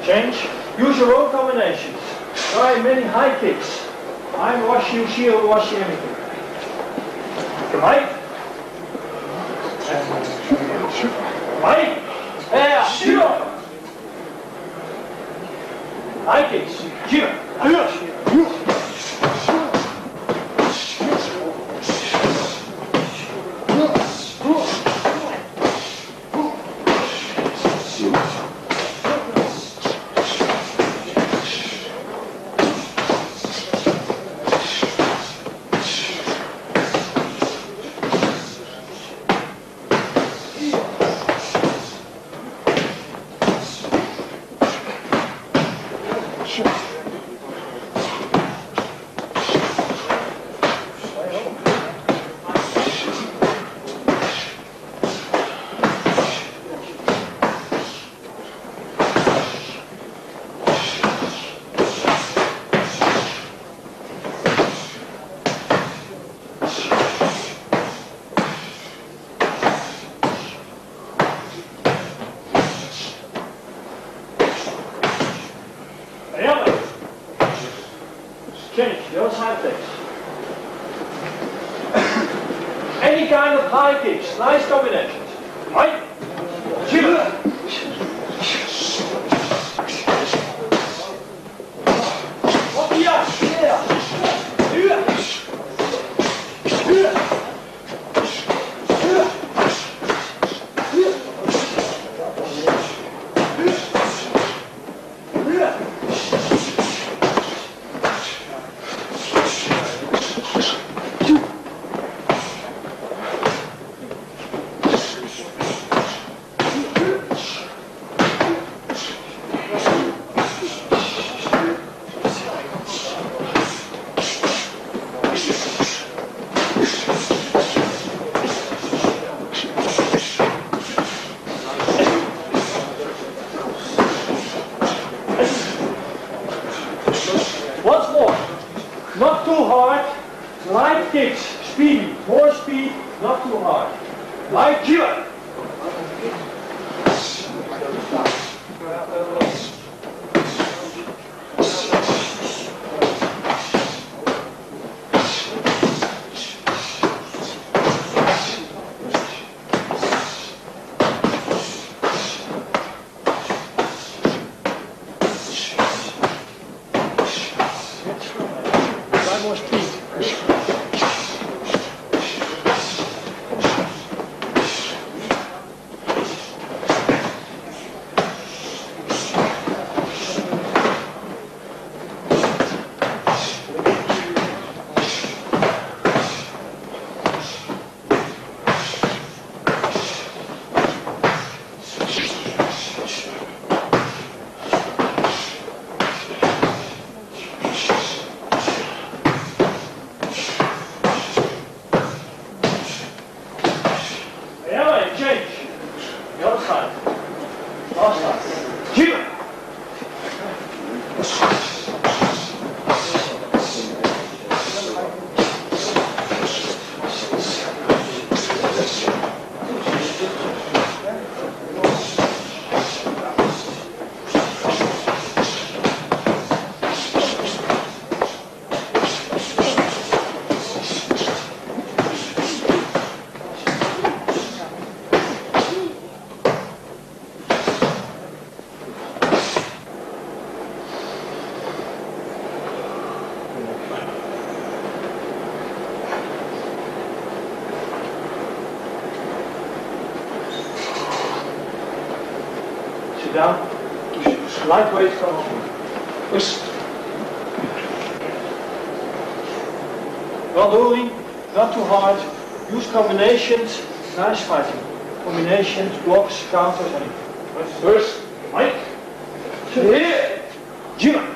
S6: Change. Use your own combinations. Try many high kicks. I wash you, she'll wash you, anything. Right? Right? Yeah, sure. High kicks. Sure. Change, those high kicks. Any kind of high kicks, nice combinations. Right? Once more, not too hard, light kicks, speedy, more speed, not too hard. Light killer. More speed. Change. The other side. Last side. Keep it. Sit down. Lightweight come on. Push. Well doing, not too hard. Use combinations. Nice fighting. Combinations, blocks, counters, anything. First, Mike. Here. Jima.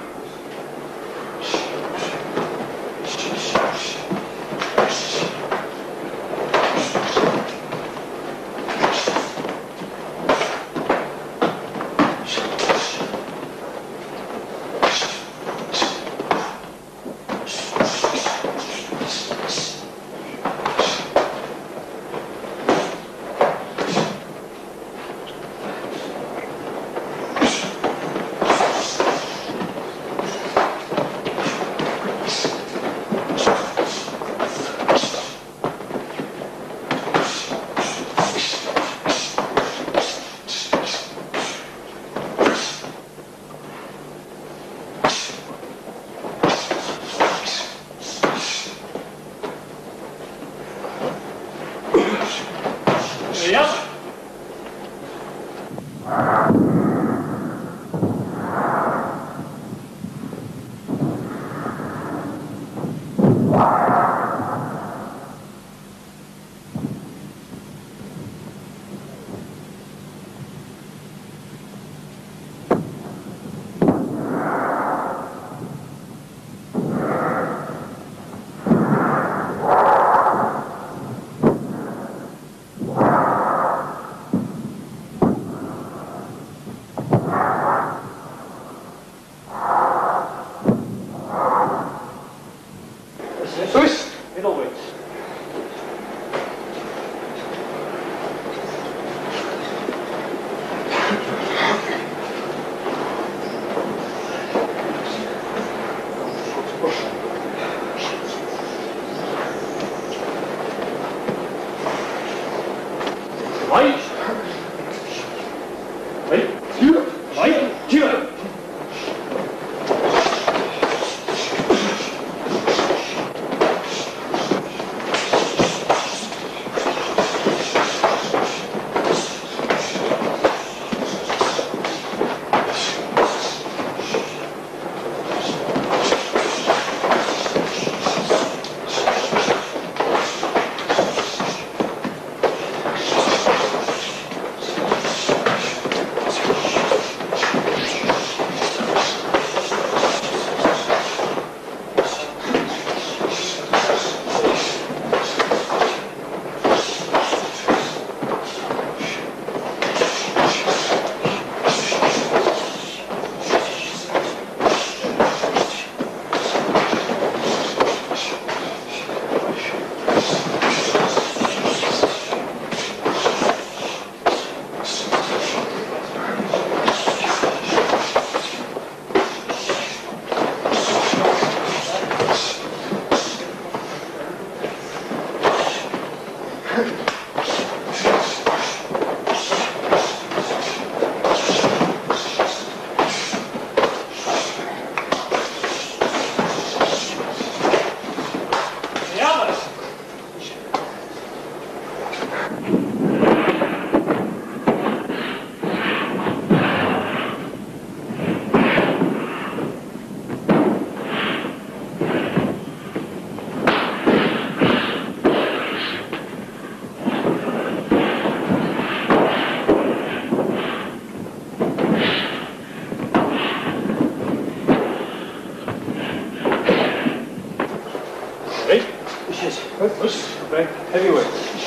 S6: Back heavyweight.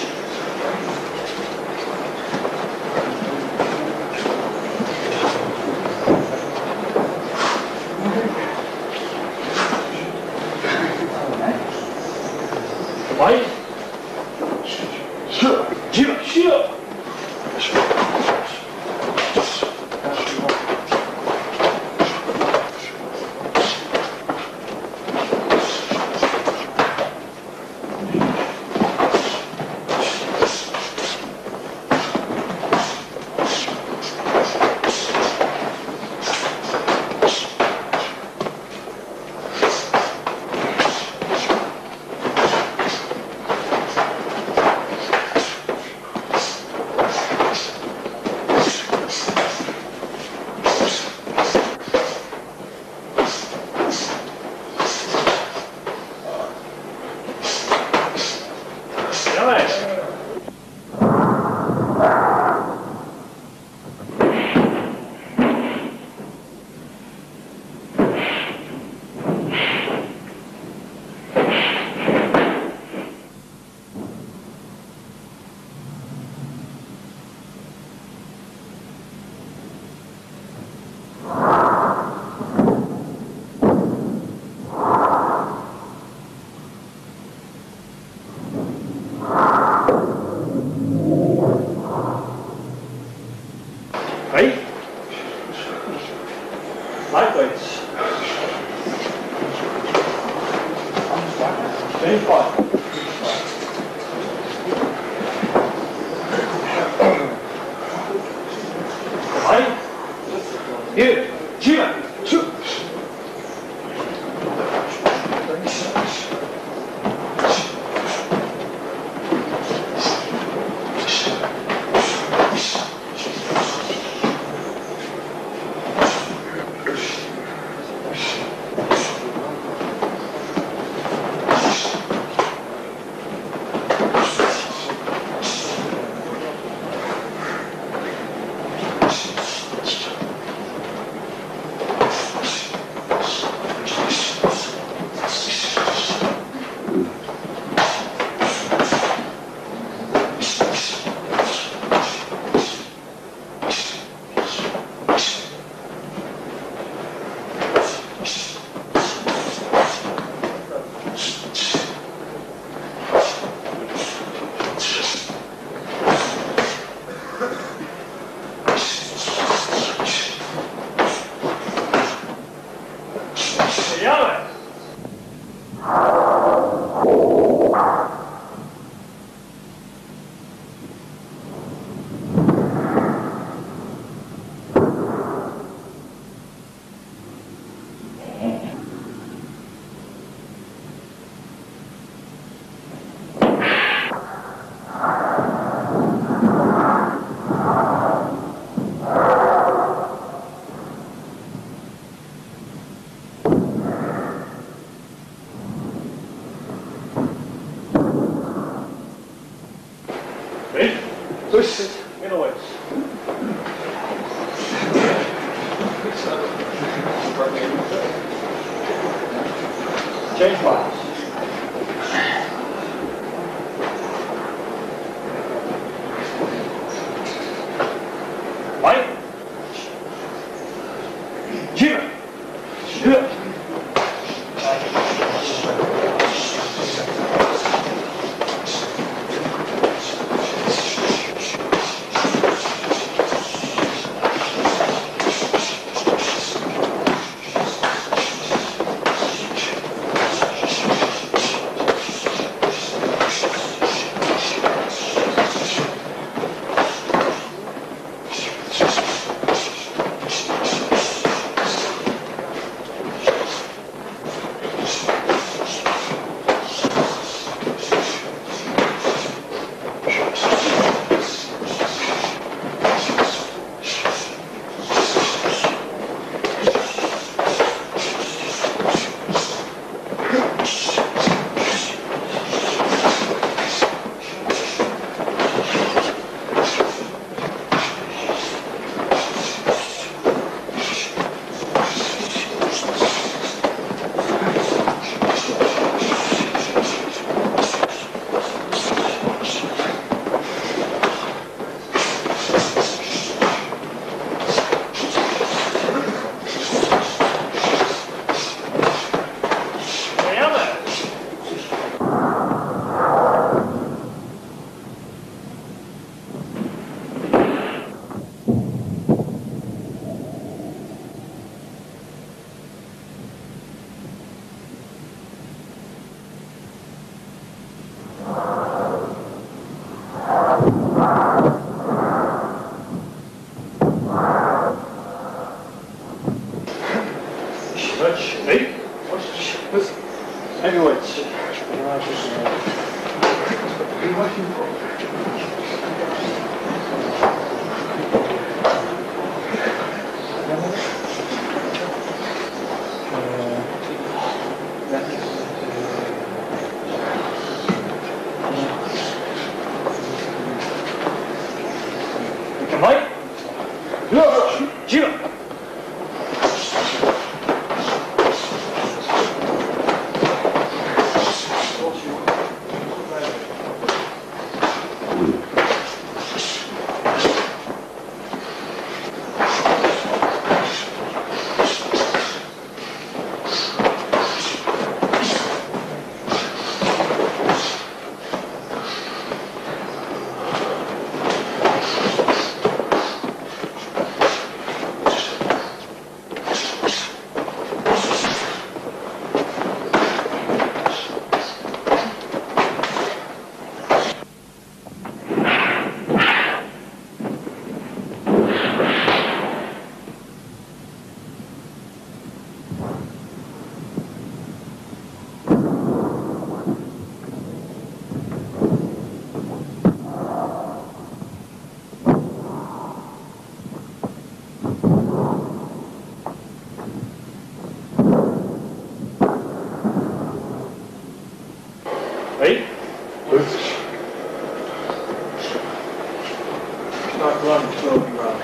S6: Dabei. Hier. Right? Lightweights. Very far. Right? Here. Here. Two. Ready? Push it. Middleweights. Change lines. Right? Here. Here. Dutch. Nee. Heavyweights. Hey. Good. Start running slowly around.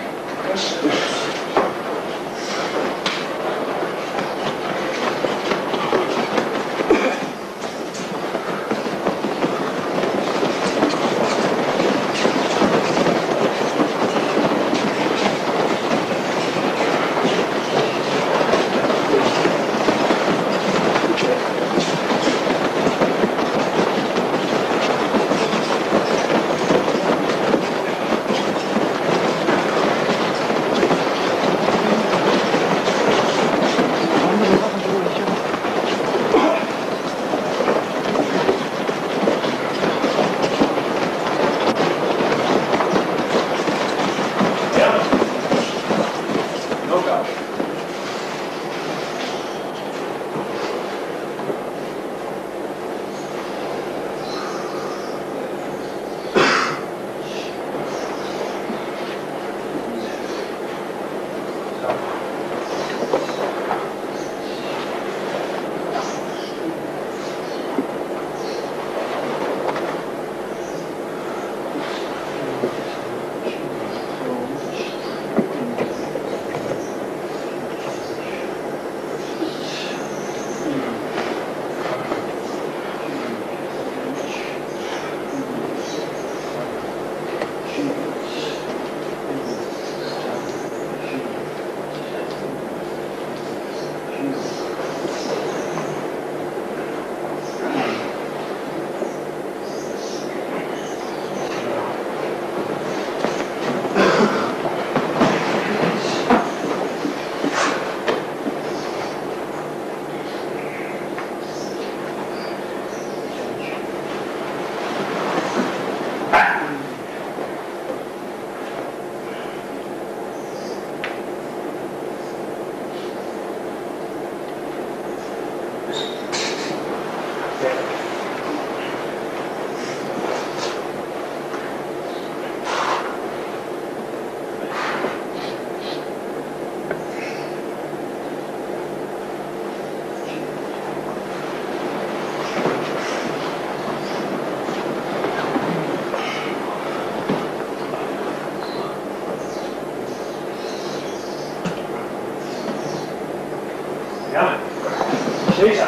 S6: Deze.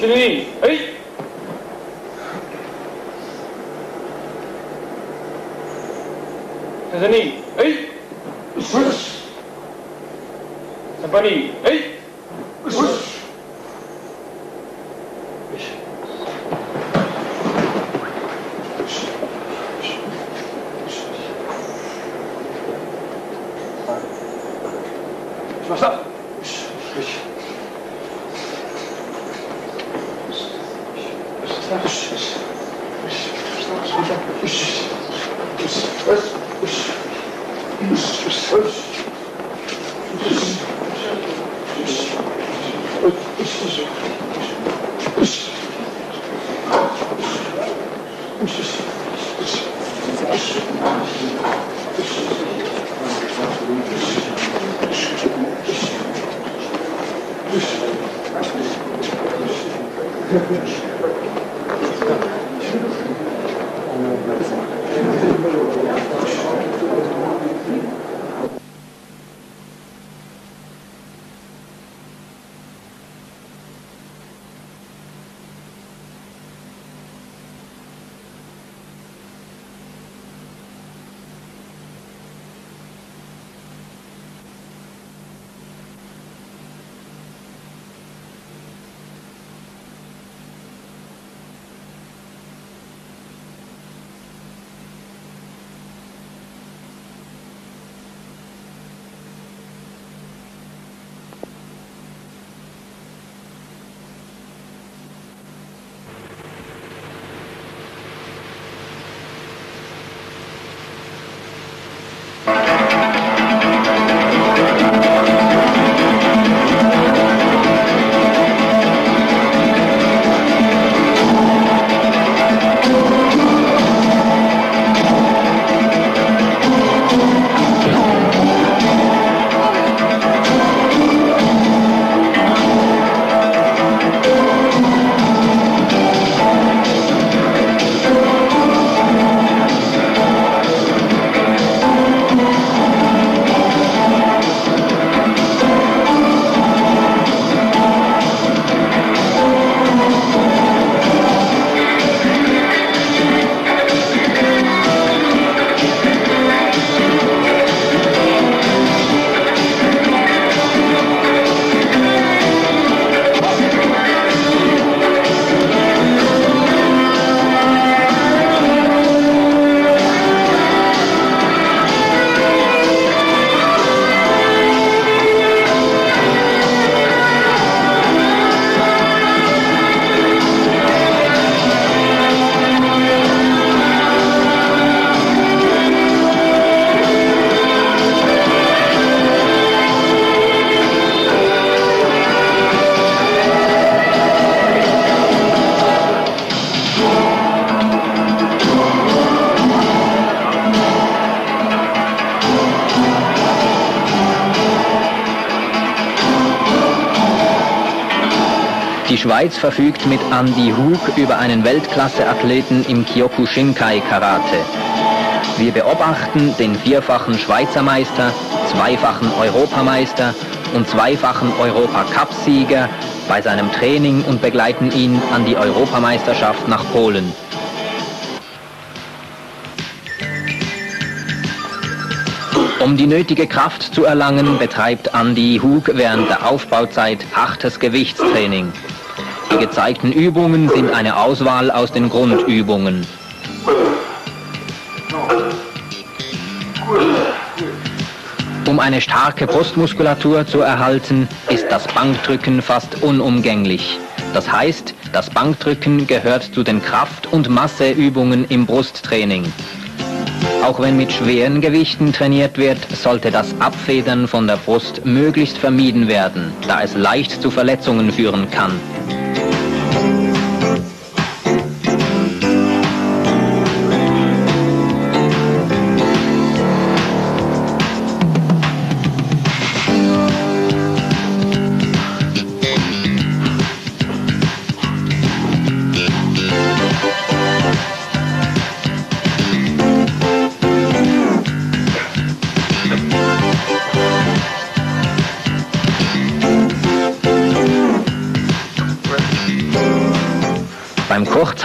S5: Shirley, hey! Tanzania, hey! Sabani, hey!
S7: Die Schweiz verfügt mit Andy Hug über einen Weltklasse-Athleten im Kyokushinkai-Karate. Wir beobachten den vierfachen Schweizer Meister, zweifachen Europameister und zweifachen Europacup-Sieger bei seinem Training und begleiten ihn an die Europameisterschaft nach Polen. Um die nötige Kraft zu erlangen, betreibt Andy Hug während der Aufbauzeit hartes Gewichtstraining. Die gezeigten Übungen sind eine Auswahl aus den Grundübungen. Um eine starke Brustmuskulatur zu erhalten, ist das Bankdrücken fast unumgänglich. Das heißt, das Bankdrücken gehört zu den Kraft- und Masseübungen im Brusttraining. Auch wenn mit schweren Gewichten trainiert wird, sollte das Abfedern von der Brust möglichst vermieden werden, da es leicht zu Verletzungen führen kann.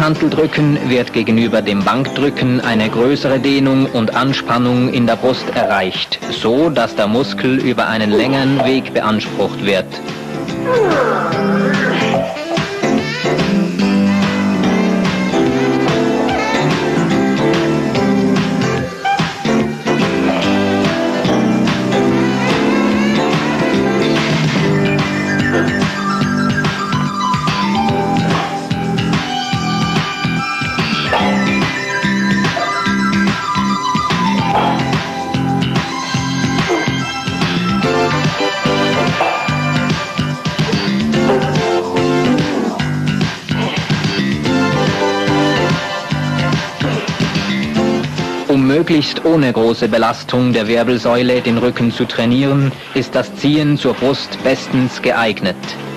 S7: Langhanteldrücken wird gegenüber dem Bankdrücken eine größere Dehnung und Anspannung in der Brust erreicht, so dass der Muskel über einen längeren Weg beansprucht wird. Um möglichst ohne große Belastung der Wirbelsäule den Rücken zu trainieren, ist das Ziehen zur Brust bestens geeignet.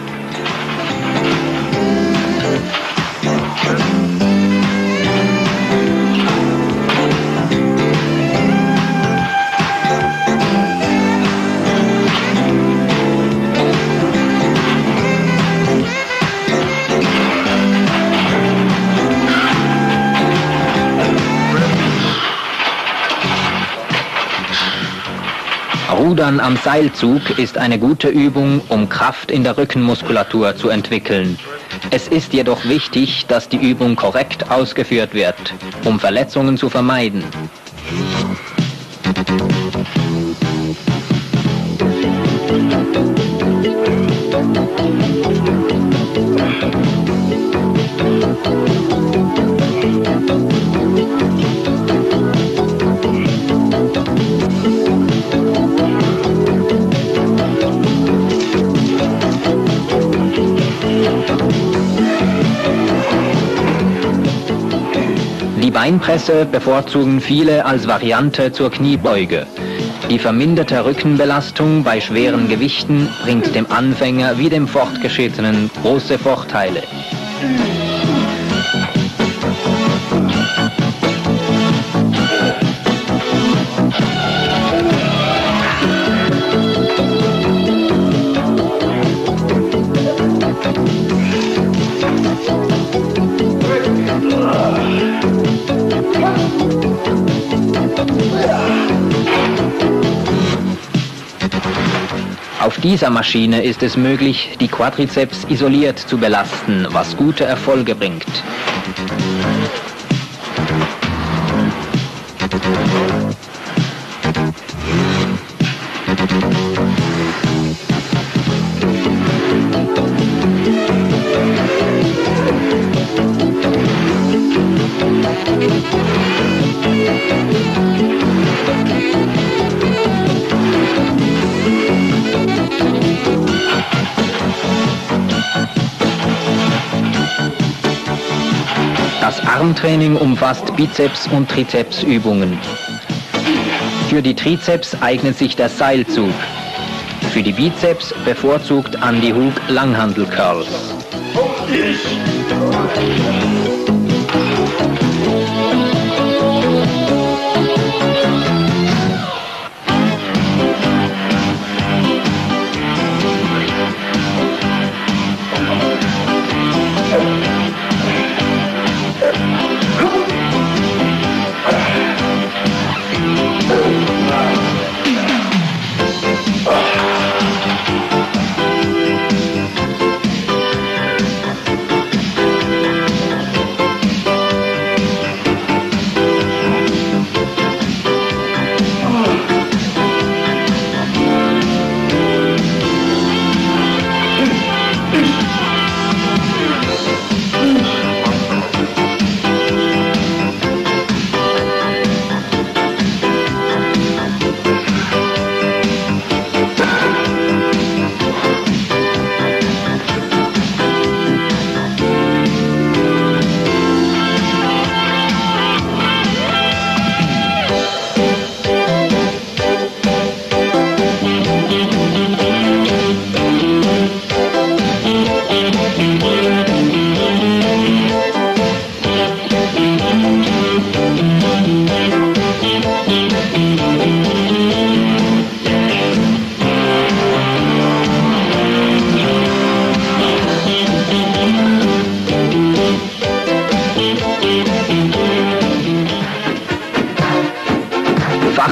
S7: Rudern am Seilzug ist eine gute Übung, um Kraft in der Rückenmuskulatur zu entwickeln. Es ist jedoch wichtig, dass die Übung korrekt ausgeführt wird, um Verletzungen zu vermeiden. Die Beinpresse bevorzugen viele als Variante zur Kniebeuge. Die verminderte Rückenbelastung bei schweren Gewichten bringt dem Anfänger wie dem Fortgeschrittenen große Vorteile. Auf dieser Maschine ist es möglich, die Quadrizeps isoliert zu belasten, was gute Erfolge bringt. Das Armtraining umfasst Bizeps- und Trizepsübungen. Für die Trizeps eignet sich der Seilzug. Für die Bizeps bevorzugt Andy Hug Langhantel-Curls.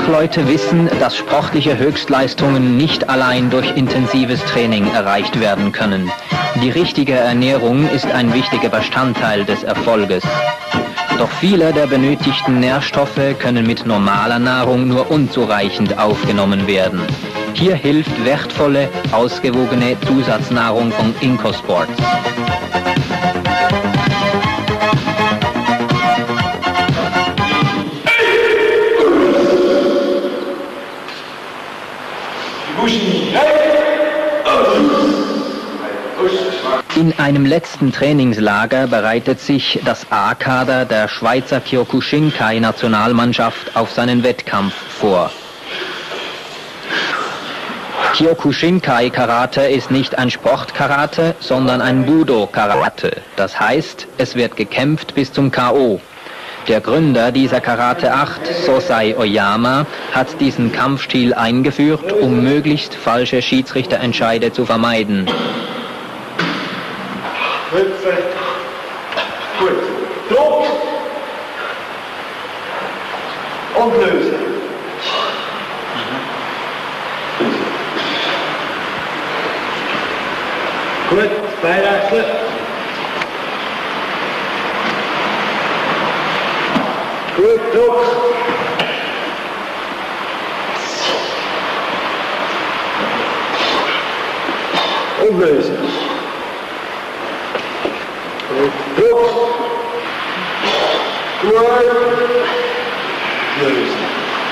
S7: Fachleute wissen, dass sportliche Höchstleistungen nicht allein durch intensives Training erreicht werden können. Die richtige Ernährung ist ein wichtiger Bestandteil des Erfolges. Doch viele der benötigten Nährstoffe können mit normaler Nahrung nur unzureichend aufgenommen werden. Hier hilft wertvolle, ausgewogene Zusatznahrung von IncoSports. In einem letzten Trainingslager bereitet sich das A-Kader der Schweizer Kyokushinkai-Nationalmannschaft auf seinen Wettkampf vor. Kyokushinkai-Karate ist nicht ein Sportkarate, sondern ein Budo-Karate. Das heißt, es wird gekämpft bis zum K.O. Der Gründer dieser Karate-Acht, Sosai Oyama, hat diesen Kampfstil eingeführt, um möglichst falsche Schiedsrichterentscheide zu vermeiden.
S6: Hüpfen. Gut. Druck. Und lösen. Gut, Bein wechseln. Gut, Druck. Und lösen. Druck. Gut. Lösen.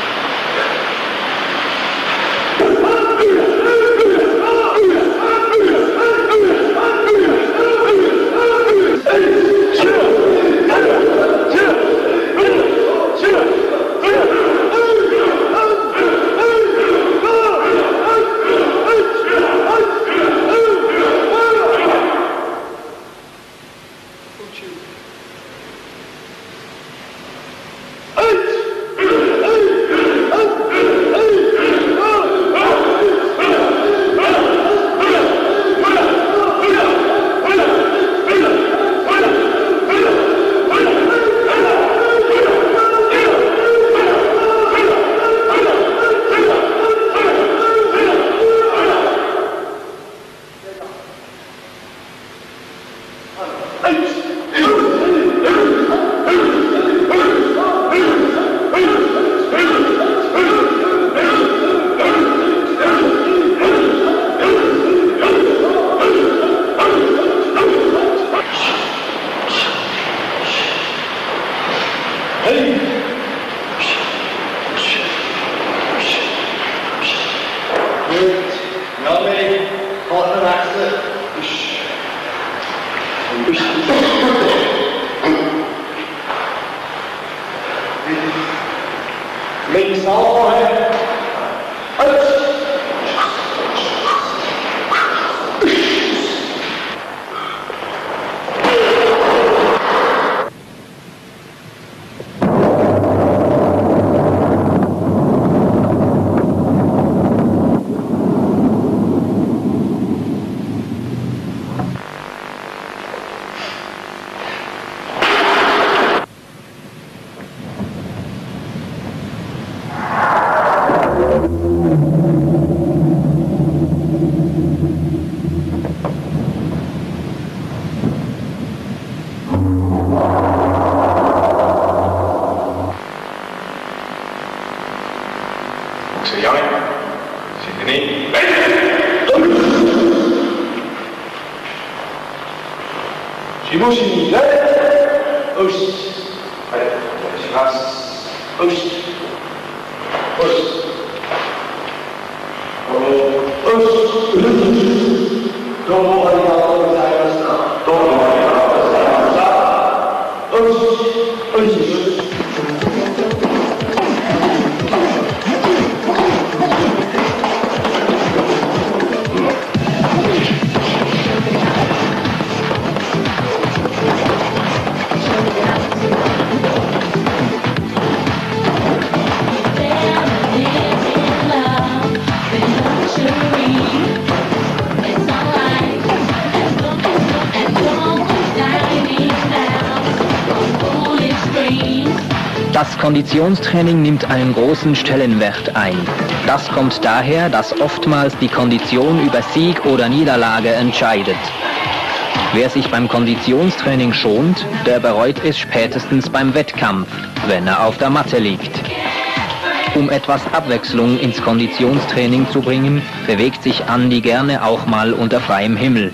S6: Links aufmachen. Shibushi, left, Osh, Osh,
S8: It's alright.
S7: Das Konditionstraining nimmt einen großen Stellenwert ein. Das kommt daher, dass oftmals die Kondition über Sieg oder Niederlage entscheidet. Wer sich beim Konditionstraining schont, der bereut es spätestens beim Wettkampf, wenn er auf der Matte liegt. Um etwas Abwechslung ins Konditionstraining zu bringen, bewegt sich Andi gerne auch mal unter freiem Himmel.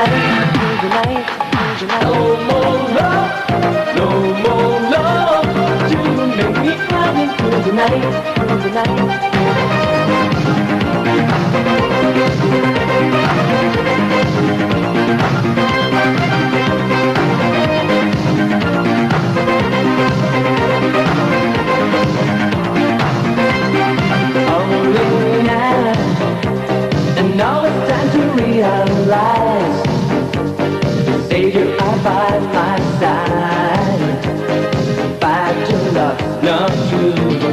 S8: Now it's time to realize the Savior by my side. Fight to love, not true.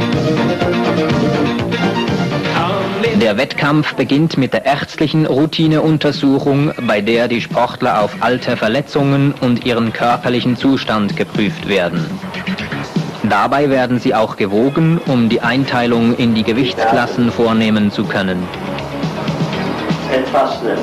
S7: Der Wettkampf beginnt mit der ärztlichen Routineuntersuchung, bei der die Sportler auf Alter, Verletzungen und ihren körperlichen Zustand geprüft werden. Dabei werden sie auch gewogen, um die Einteilung in die Gewichtsklassen vornehmen zu können.
S8: Etwas schneller.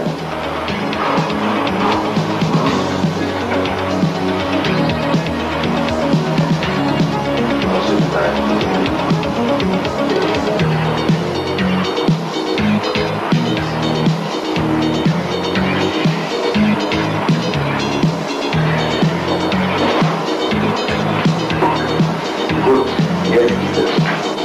S9: Gut, jetzt ist es.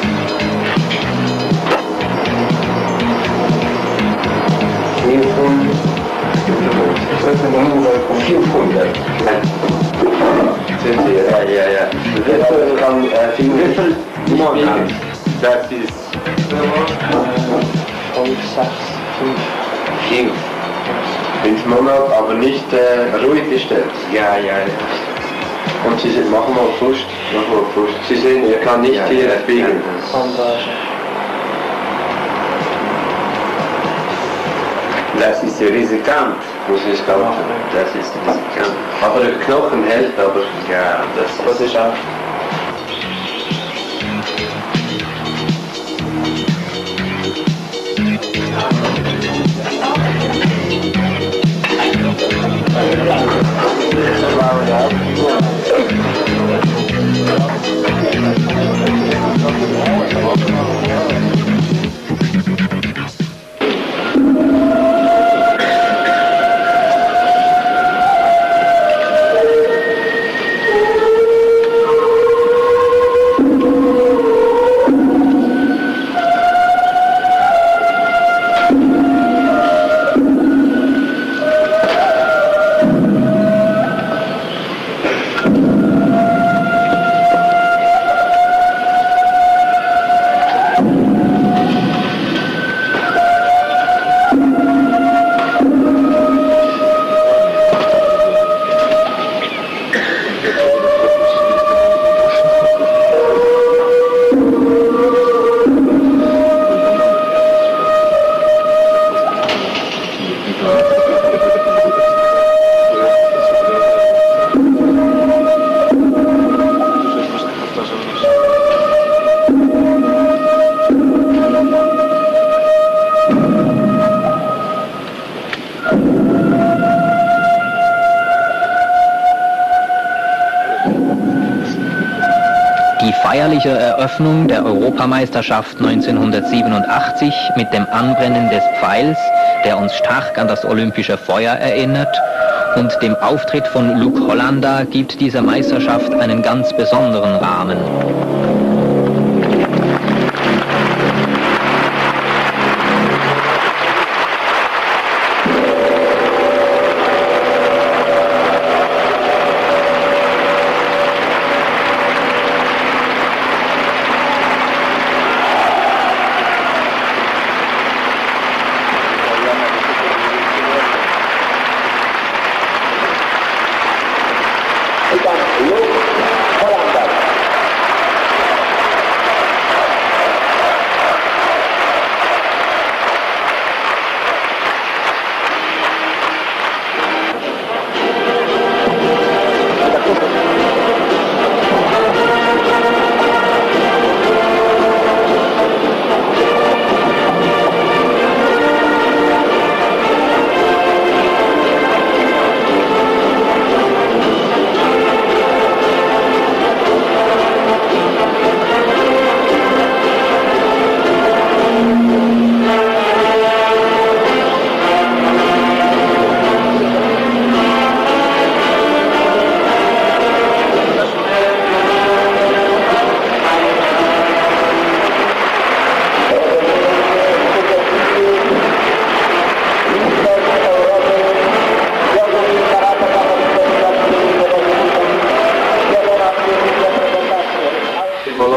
S9: Sind Sie, ja. Das kann viel Monat. Das ist 5 Monate, aber nicht ruhig gestellt. Ja. Und Sie machen mal Brust. Sie sehen, er kann nicht hier biegen. Das ist riskant, muss ich sagen. Das ist riskant. Aber der Knochen hält, aber ja, das ist auch.
S7: Die feierliche Eröffnung der Europameisterschaft 1987 mit dem Anbrennen des Pfeils, der uns stark an das olympische Feuer erinnert, und dem Auftritt von Luc Hollanda gibt dieser Meisterschaft einen ganz besonderen Rahmen.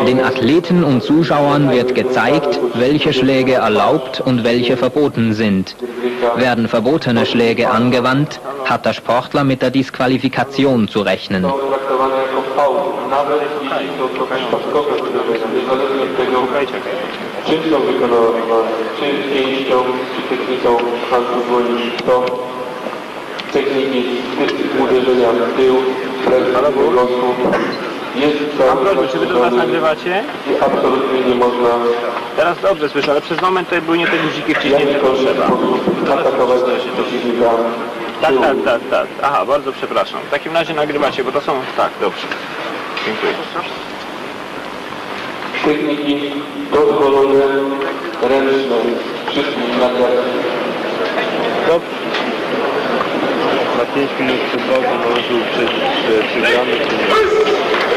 S7: Den Athleten und Zuschauern wird gezeigt, welche Schläge erlaubt und welche verboten sind. Werden verbotene Schläge angewandt, hat der Sportler mit der Disqualifikation zu rechnen.
S9: Czym są wykonywane, czy pięścią, czy techniką handlu dłoni, to techniki uderzenia w tył, lewy, wzrostu. Jest cały
S10: czy wy to nas nagrywacie?
S9: I absolutnie nie można...
S10: Teraz dobrze słyszę, ale przez moment tutaj były nie takie dzikie wciśnięte potrzeba.
S9: Atakować przeciwnika.
S10: Tak. Aha, bardzo przepraszam. W takim razie nagrywacie, bo to są... Tak, dobrze. Dziękuję.
S9: Techniki dozwolone, ręczne, wszystkich nagrać.
S10: Dobrze. Na 5 minut przed walką należy przegrany, czy nie?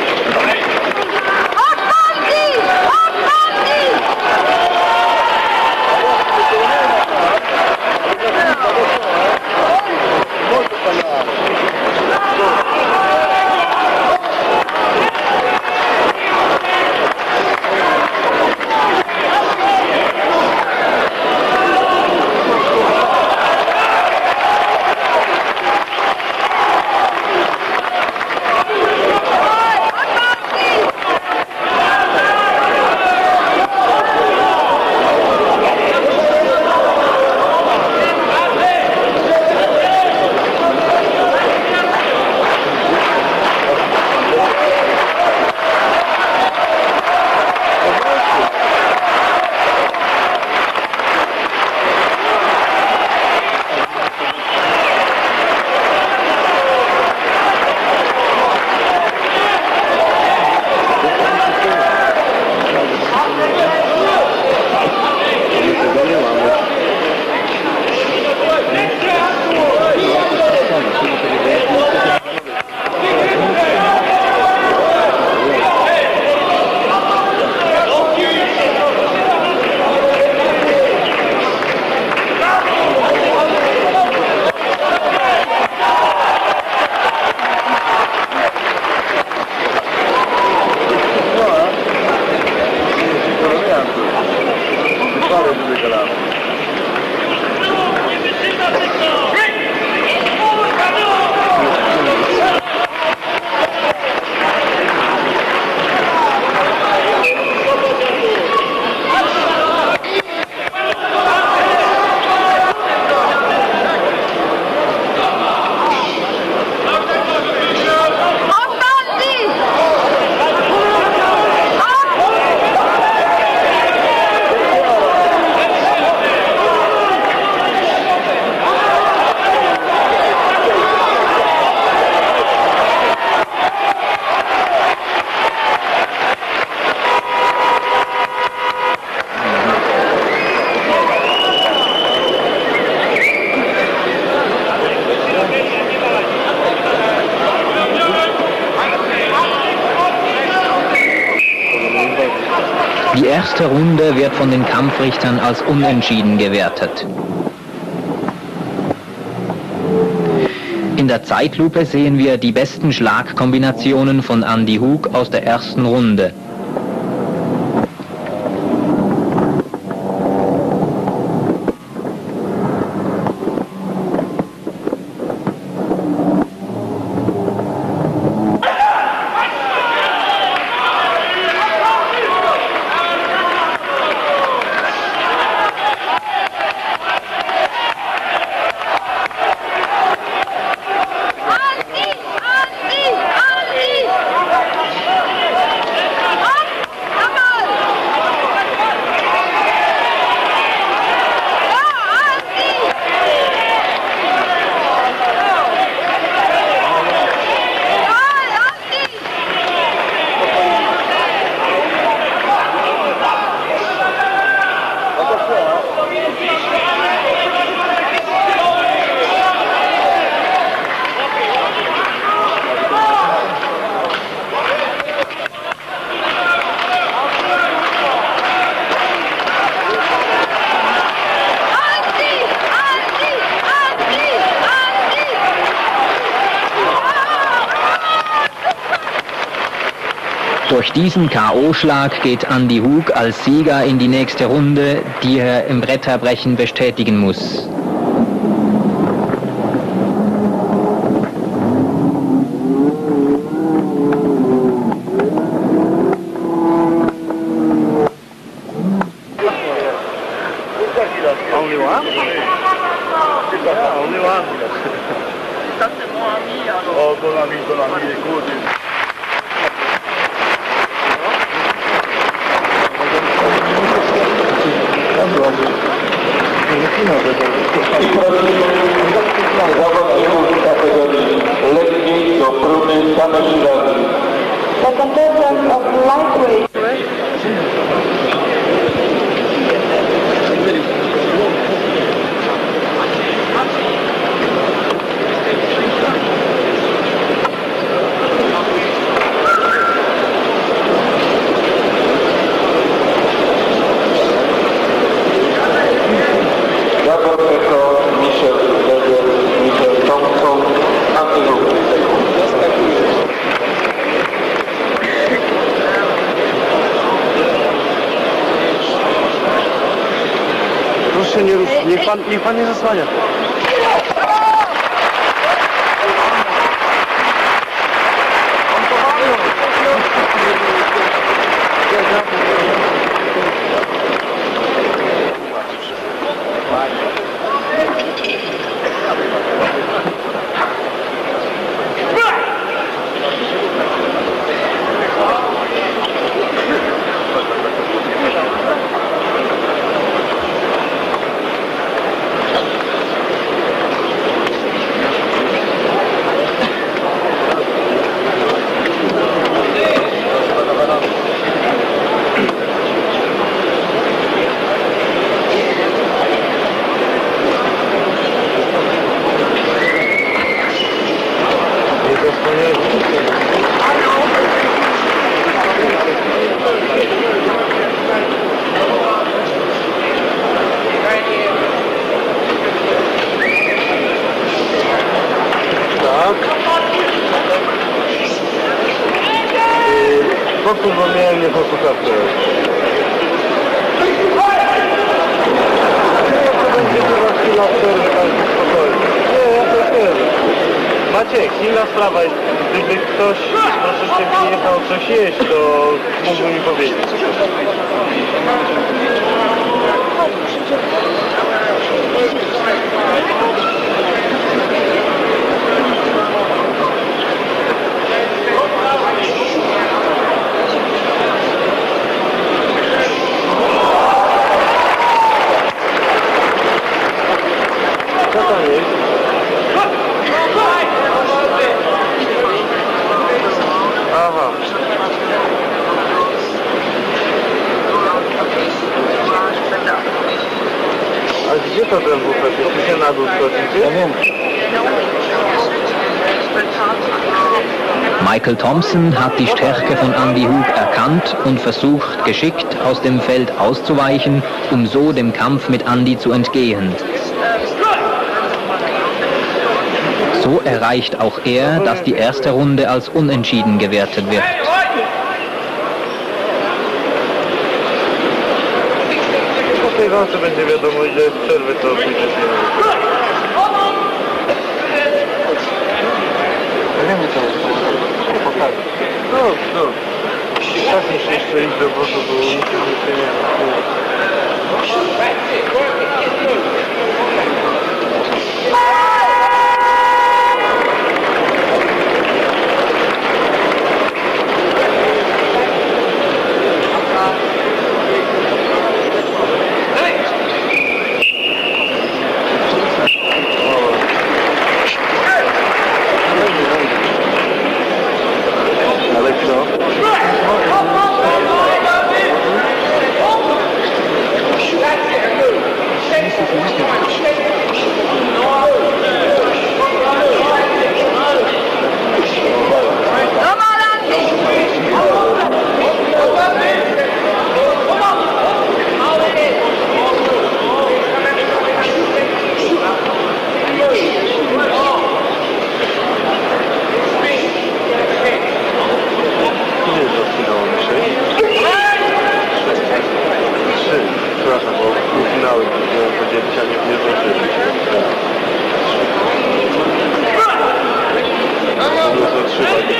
S7: Die erste Runde wird von den Kampfrichtern als unentschieden gewertet. In der Zeitlupe sehen wir die besten Schlagkombinationen von Andy Hug aus der ersten Runde. Durch diesen K.O.-Schlag geht Andy Hug als Sieger in die nächste Runde, die er im Bretterbrechen bestätigen muss.
S11: The contestants of lightweight.
S3: Niech pan nie zasłania.
S12: Kurwa, miałem nie konsultację. Nie, ja to wiem. Maciek, inna sprawa. Gdyby ktoś troszeczkę przyjechał coś jeść, to mógłby mi powiedzieć. Co tam jest? Aha. A gdzie to ten bufet? Jeśli się na dół skoczycie? Ja wiem.
S7: Michael Thompson hat die Stärke von Andy Hug erkannt und versucht geschickt aus dem Feld auszuweichen, um so dem Kampf mit Andy zu entgehen. So erreicht auch er, dass die erste Runde als unentschieden gewertet wird.
S12: Po tej walce będzie wiadomo, ile jest przerwy, to pójdzie się. Ja wiem, co pokażę. No. Tak niż jeszcze iść do boku, bo nic się nie ma. kiedyś, a nie zdążyli. To trzeba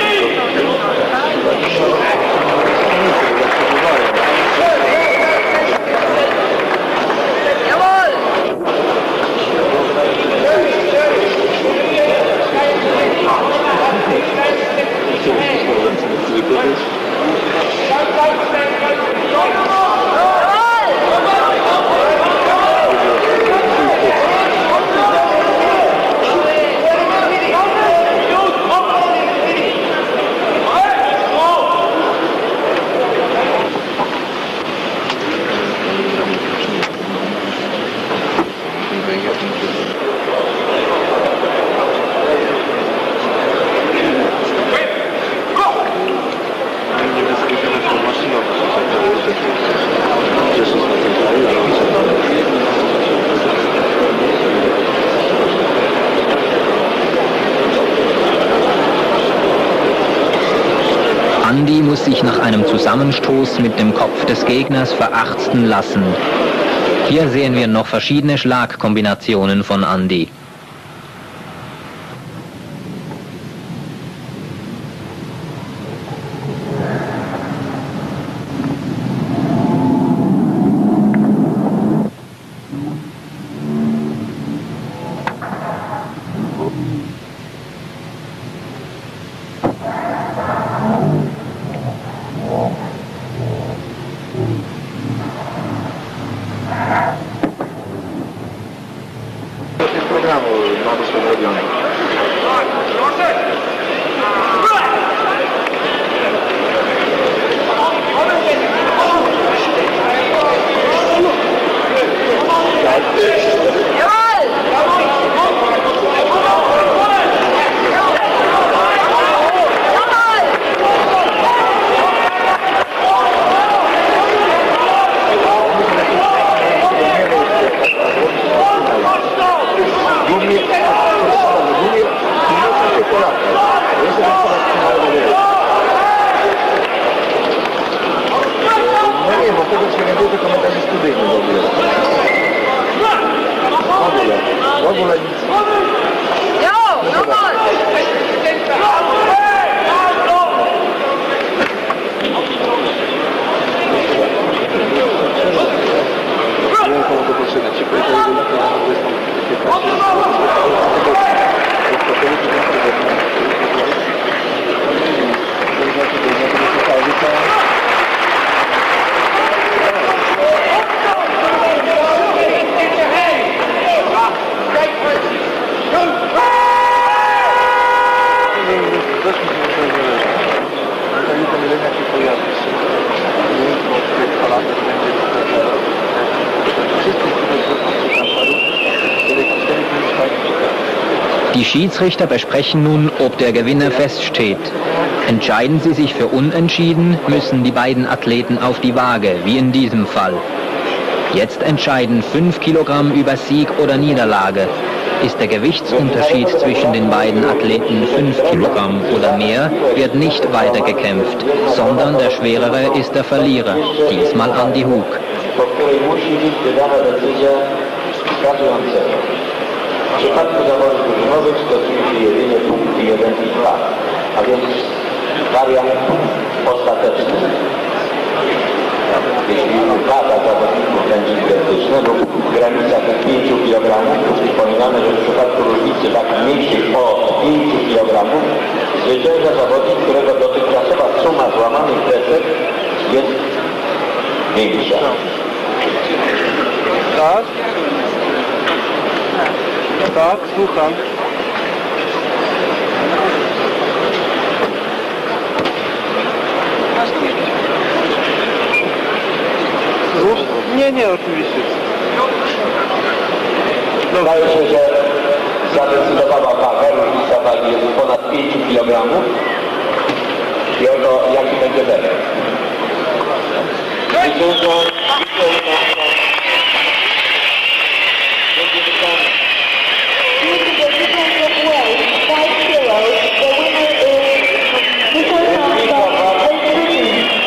S7: Andy muss sich nach einem Zusammenstoß mit dem Kopf des Gegners verarzten lassen. Hier sehen wir noch verschiedene Schlagkombinationen von Andy. Die Schiedsrichter besprechen nun, ob der Gewinner feststeht. Entscheiden sie sich für Unentschieden, müssen die beiden Athleten auf die Waage, wie in diesem Fall. Jetzt entscheiden 5 Kilogramm über Sieg oder Niederlage. Ist der Gewichtsunterschied zwischen den beiden Athleten 5 Kilogramm oder mehr, wird nicht weiter gekämpft, sondern der Schwerere ist der Verlierer, diesmal Andy Hug.
S13: W przypadku zawodów drużynowych stosuje się jedynie punkty 1 i 2, a więc wariant ostateczny. Jeśli waga zawodników będzie identyczna lub w granicach 5 kg, przypominamy, że w przypadku różnicy wag mniejszych o 5 kg zwycięża zawodnik, którego dotychczasowa suma złamanych desek jest większa.
S12: Tak? Tak, słucham. Nie, oczywiście.
S13: Wydaje się, że zadecydowała waga, różnica wagi jest ponad 5 kg i oto jaki będzie efekt.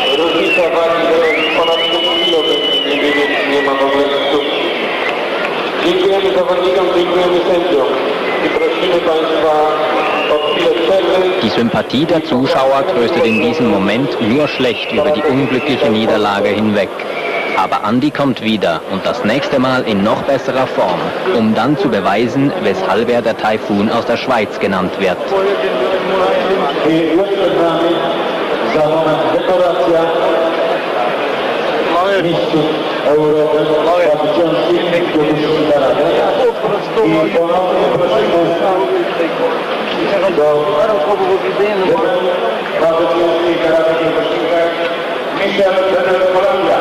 S13: Różnica wagi ponad 5 kg, nie ma w ogóle dyskusji.
S9: Dziękujemy zawodnikom, dziękujemy sędziom i prosimy Państwa o chwilę przerwy.
S7: Die Sympathie der Zuschauer tröstet in diesem Moment nur schlecht über die unglückliche Niederlage hinweg. Aber Andi kommt wieder und das nächste Mal in noch besserer Form, um dann zu beweisen, weshalb er der Taifun aus der Schweiz genannt wird.
S13: Mistrzów Europy 2020 i ponownie prosimy do Wazyckiej Karate i Wyścigach Michel Pedro Colombia.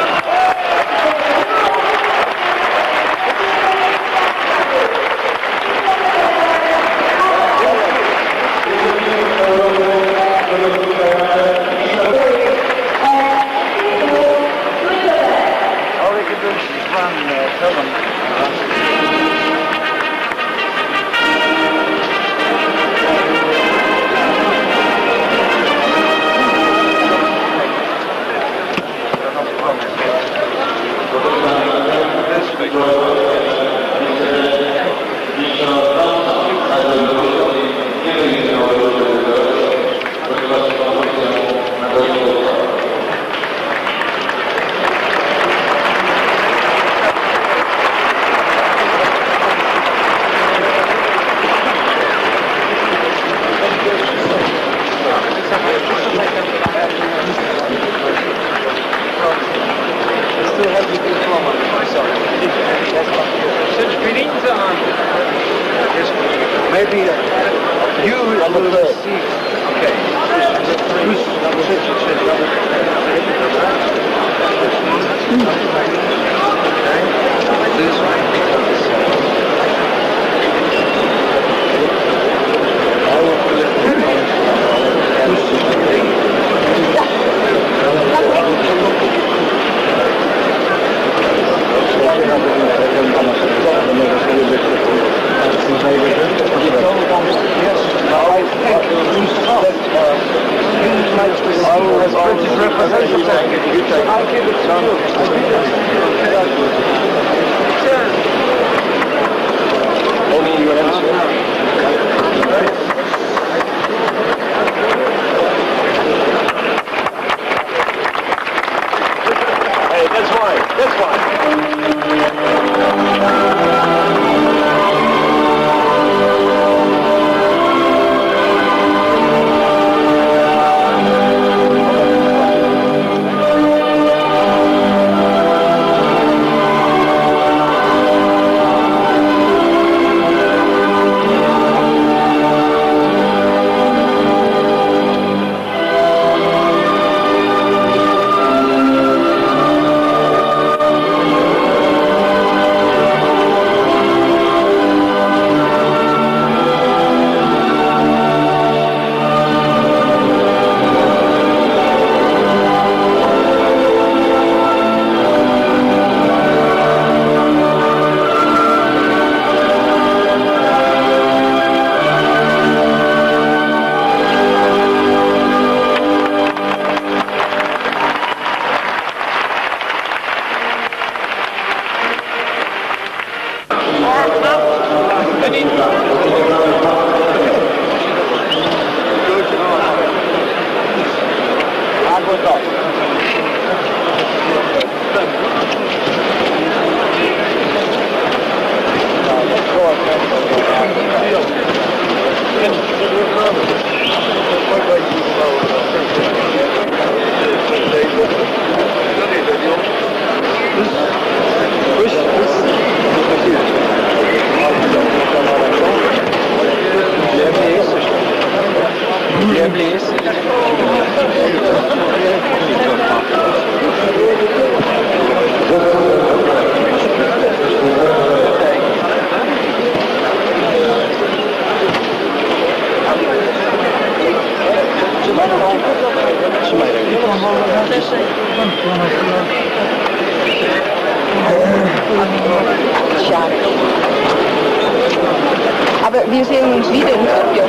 S11: Aber wir sehen uns wieder in Tokio.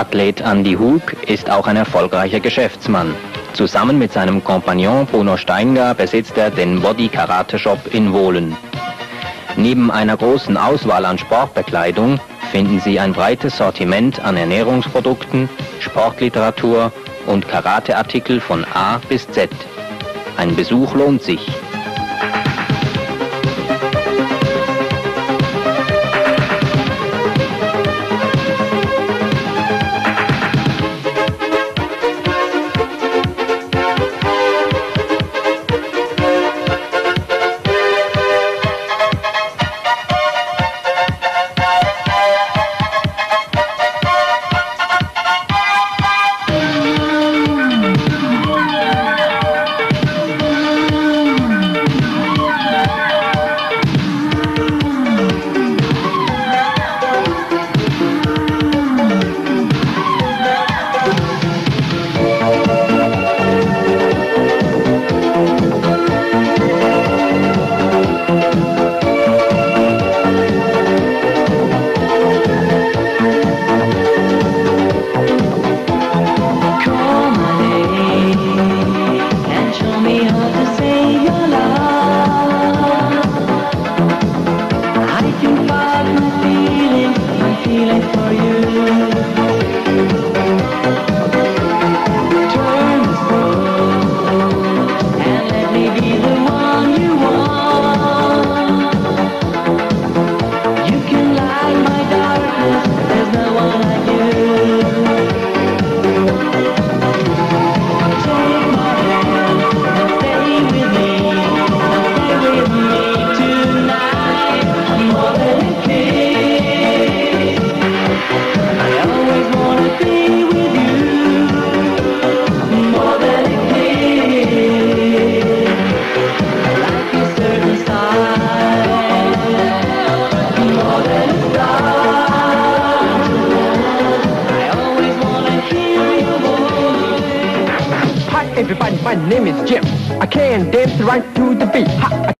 S7: Athlet Andy Hug ist auch ein erfolgreicher Geschäftsmann. Zusammen mit seinem Kompagnon Bruno Steinger besitzt er den Body Karate Shop in Wohlen. Neben einer großen Auswahl an Sportbekleidung finden Sie ein breites Sortiment an Ernährungsprodukten, Sportliteratur und Karateartikel von A bis Z. Ein Besuch lohnt sich.
S14: Everybody, my name is Jim. I can dance right to the beat. Ha!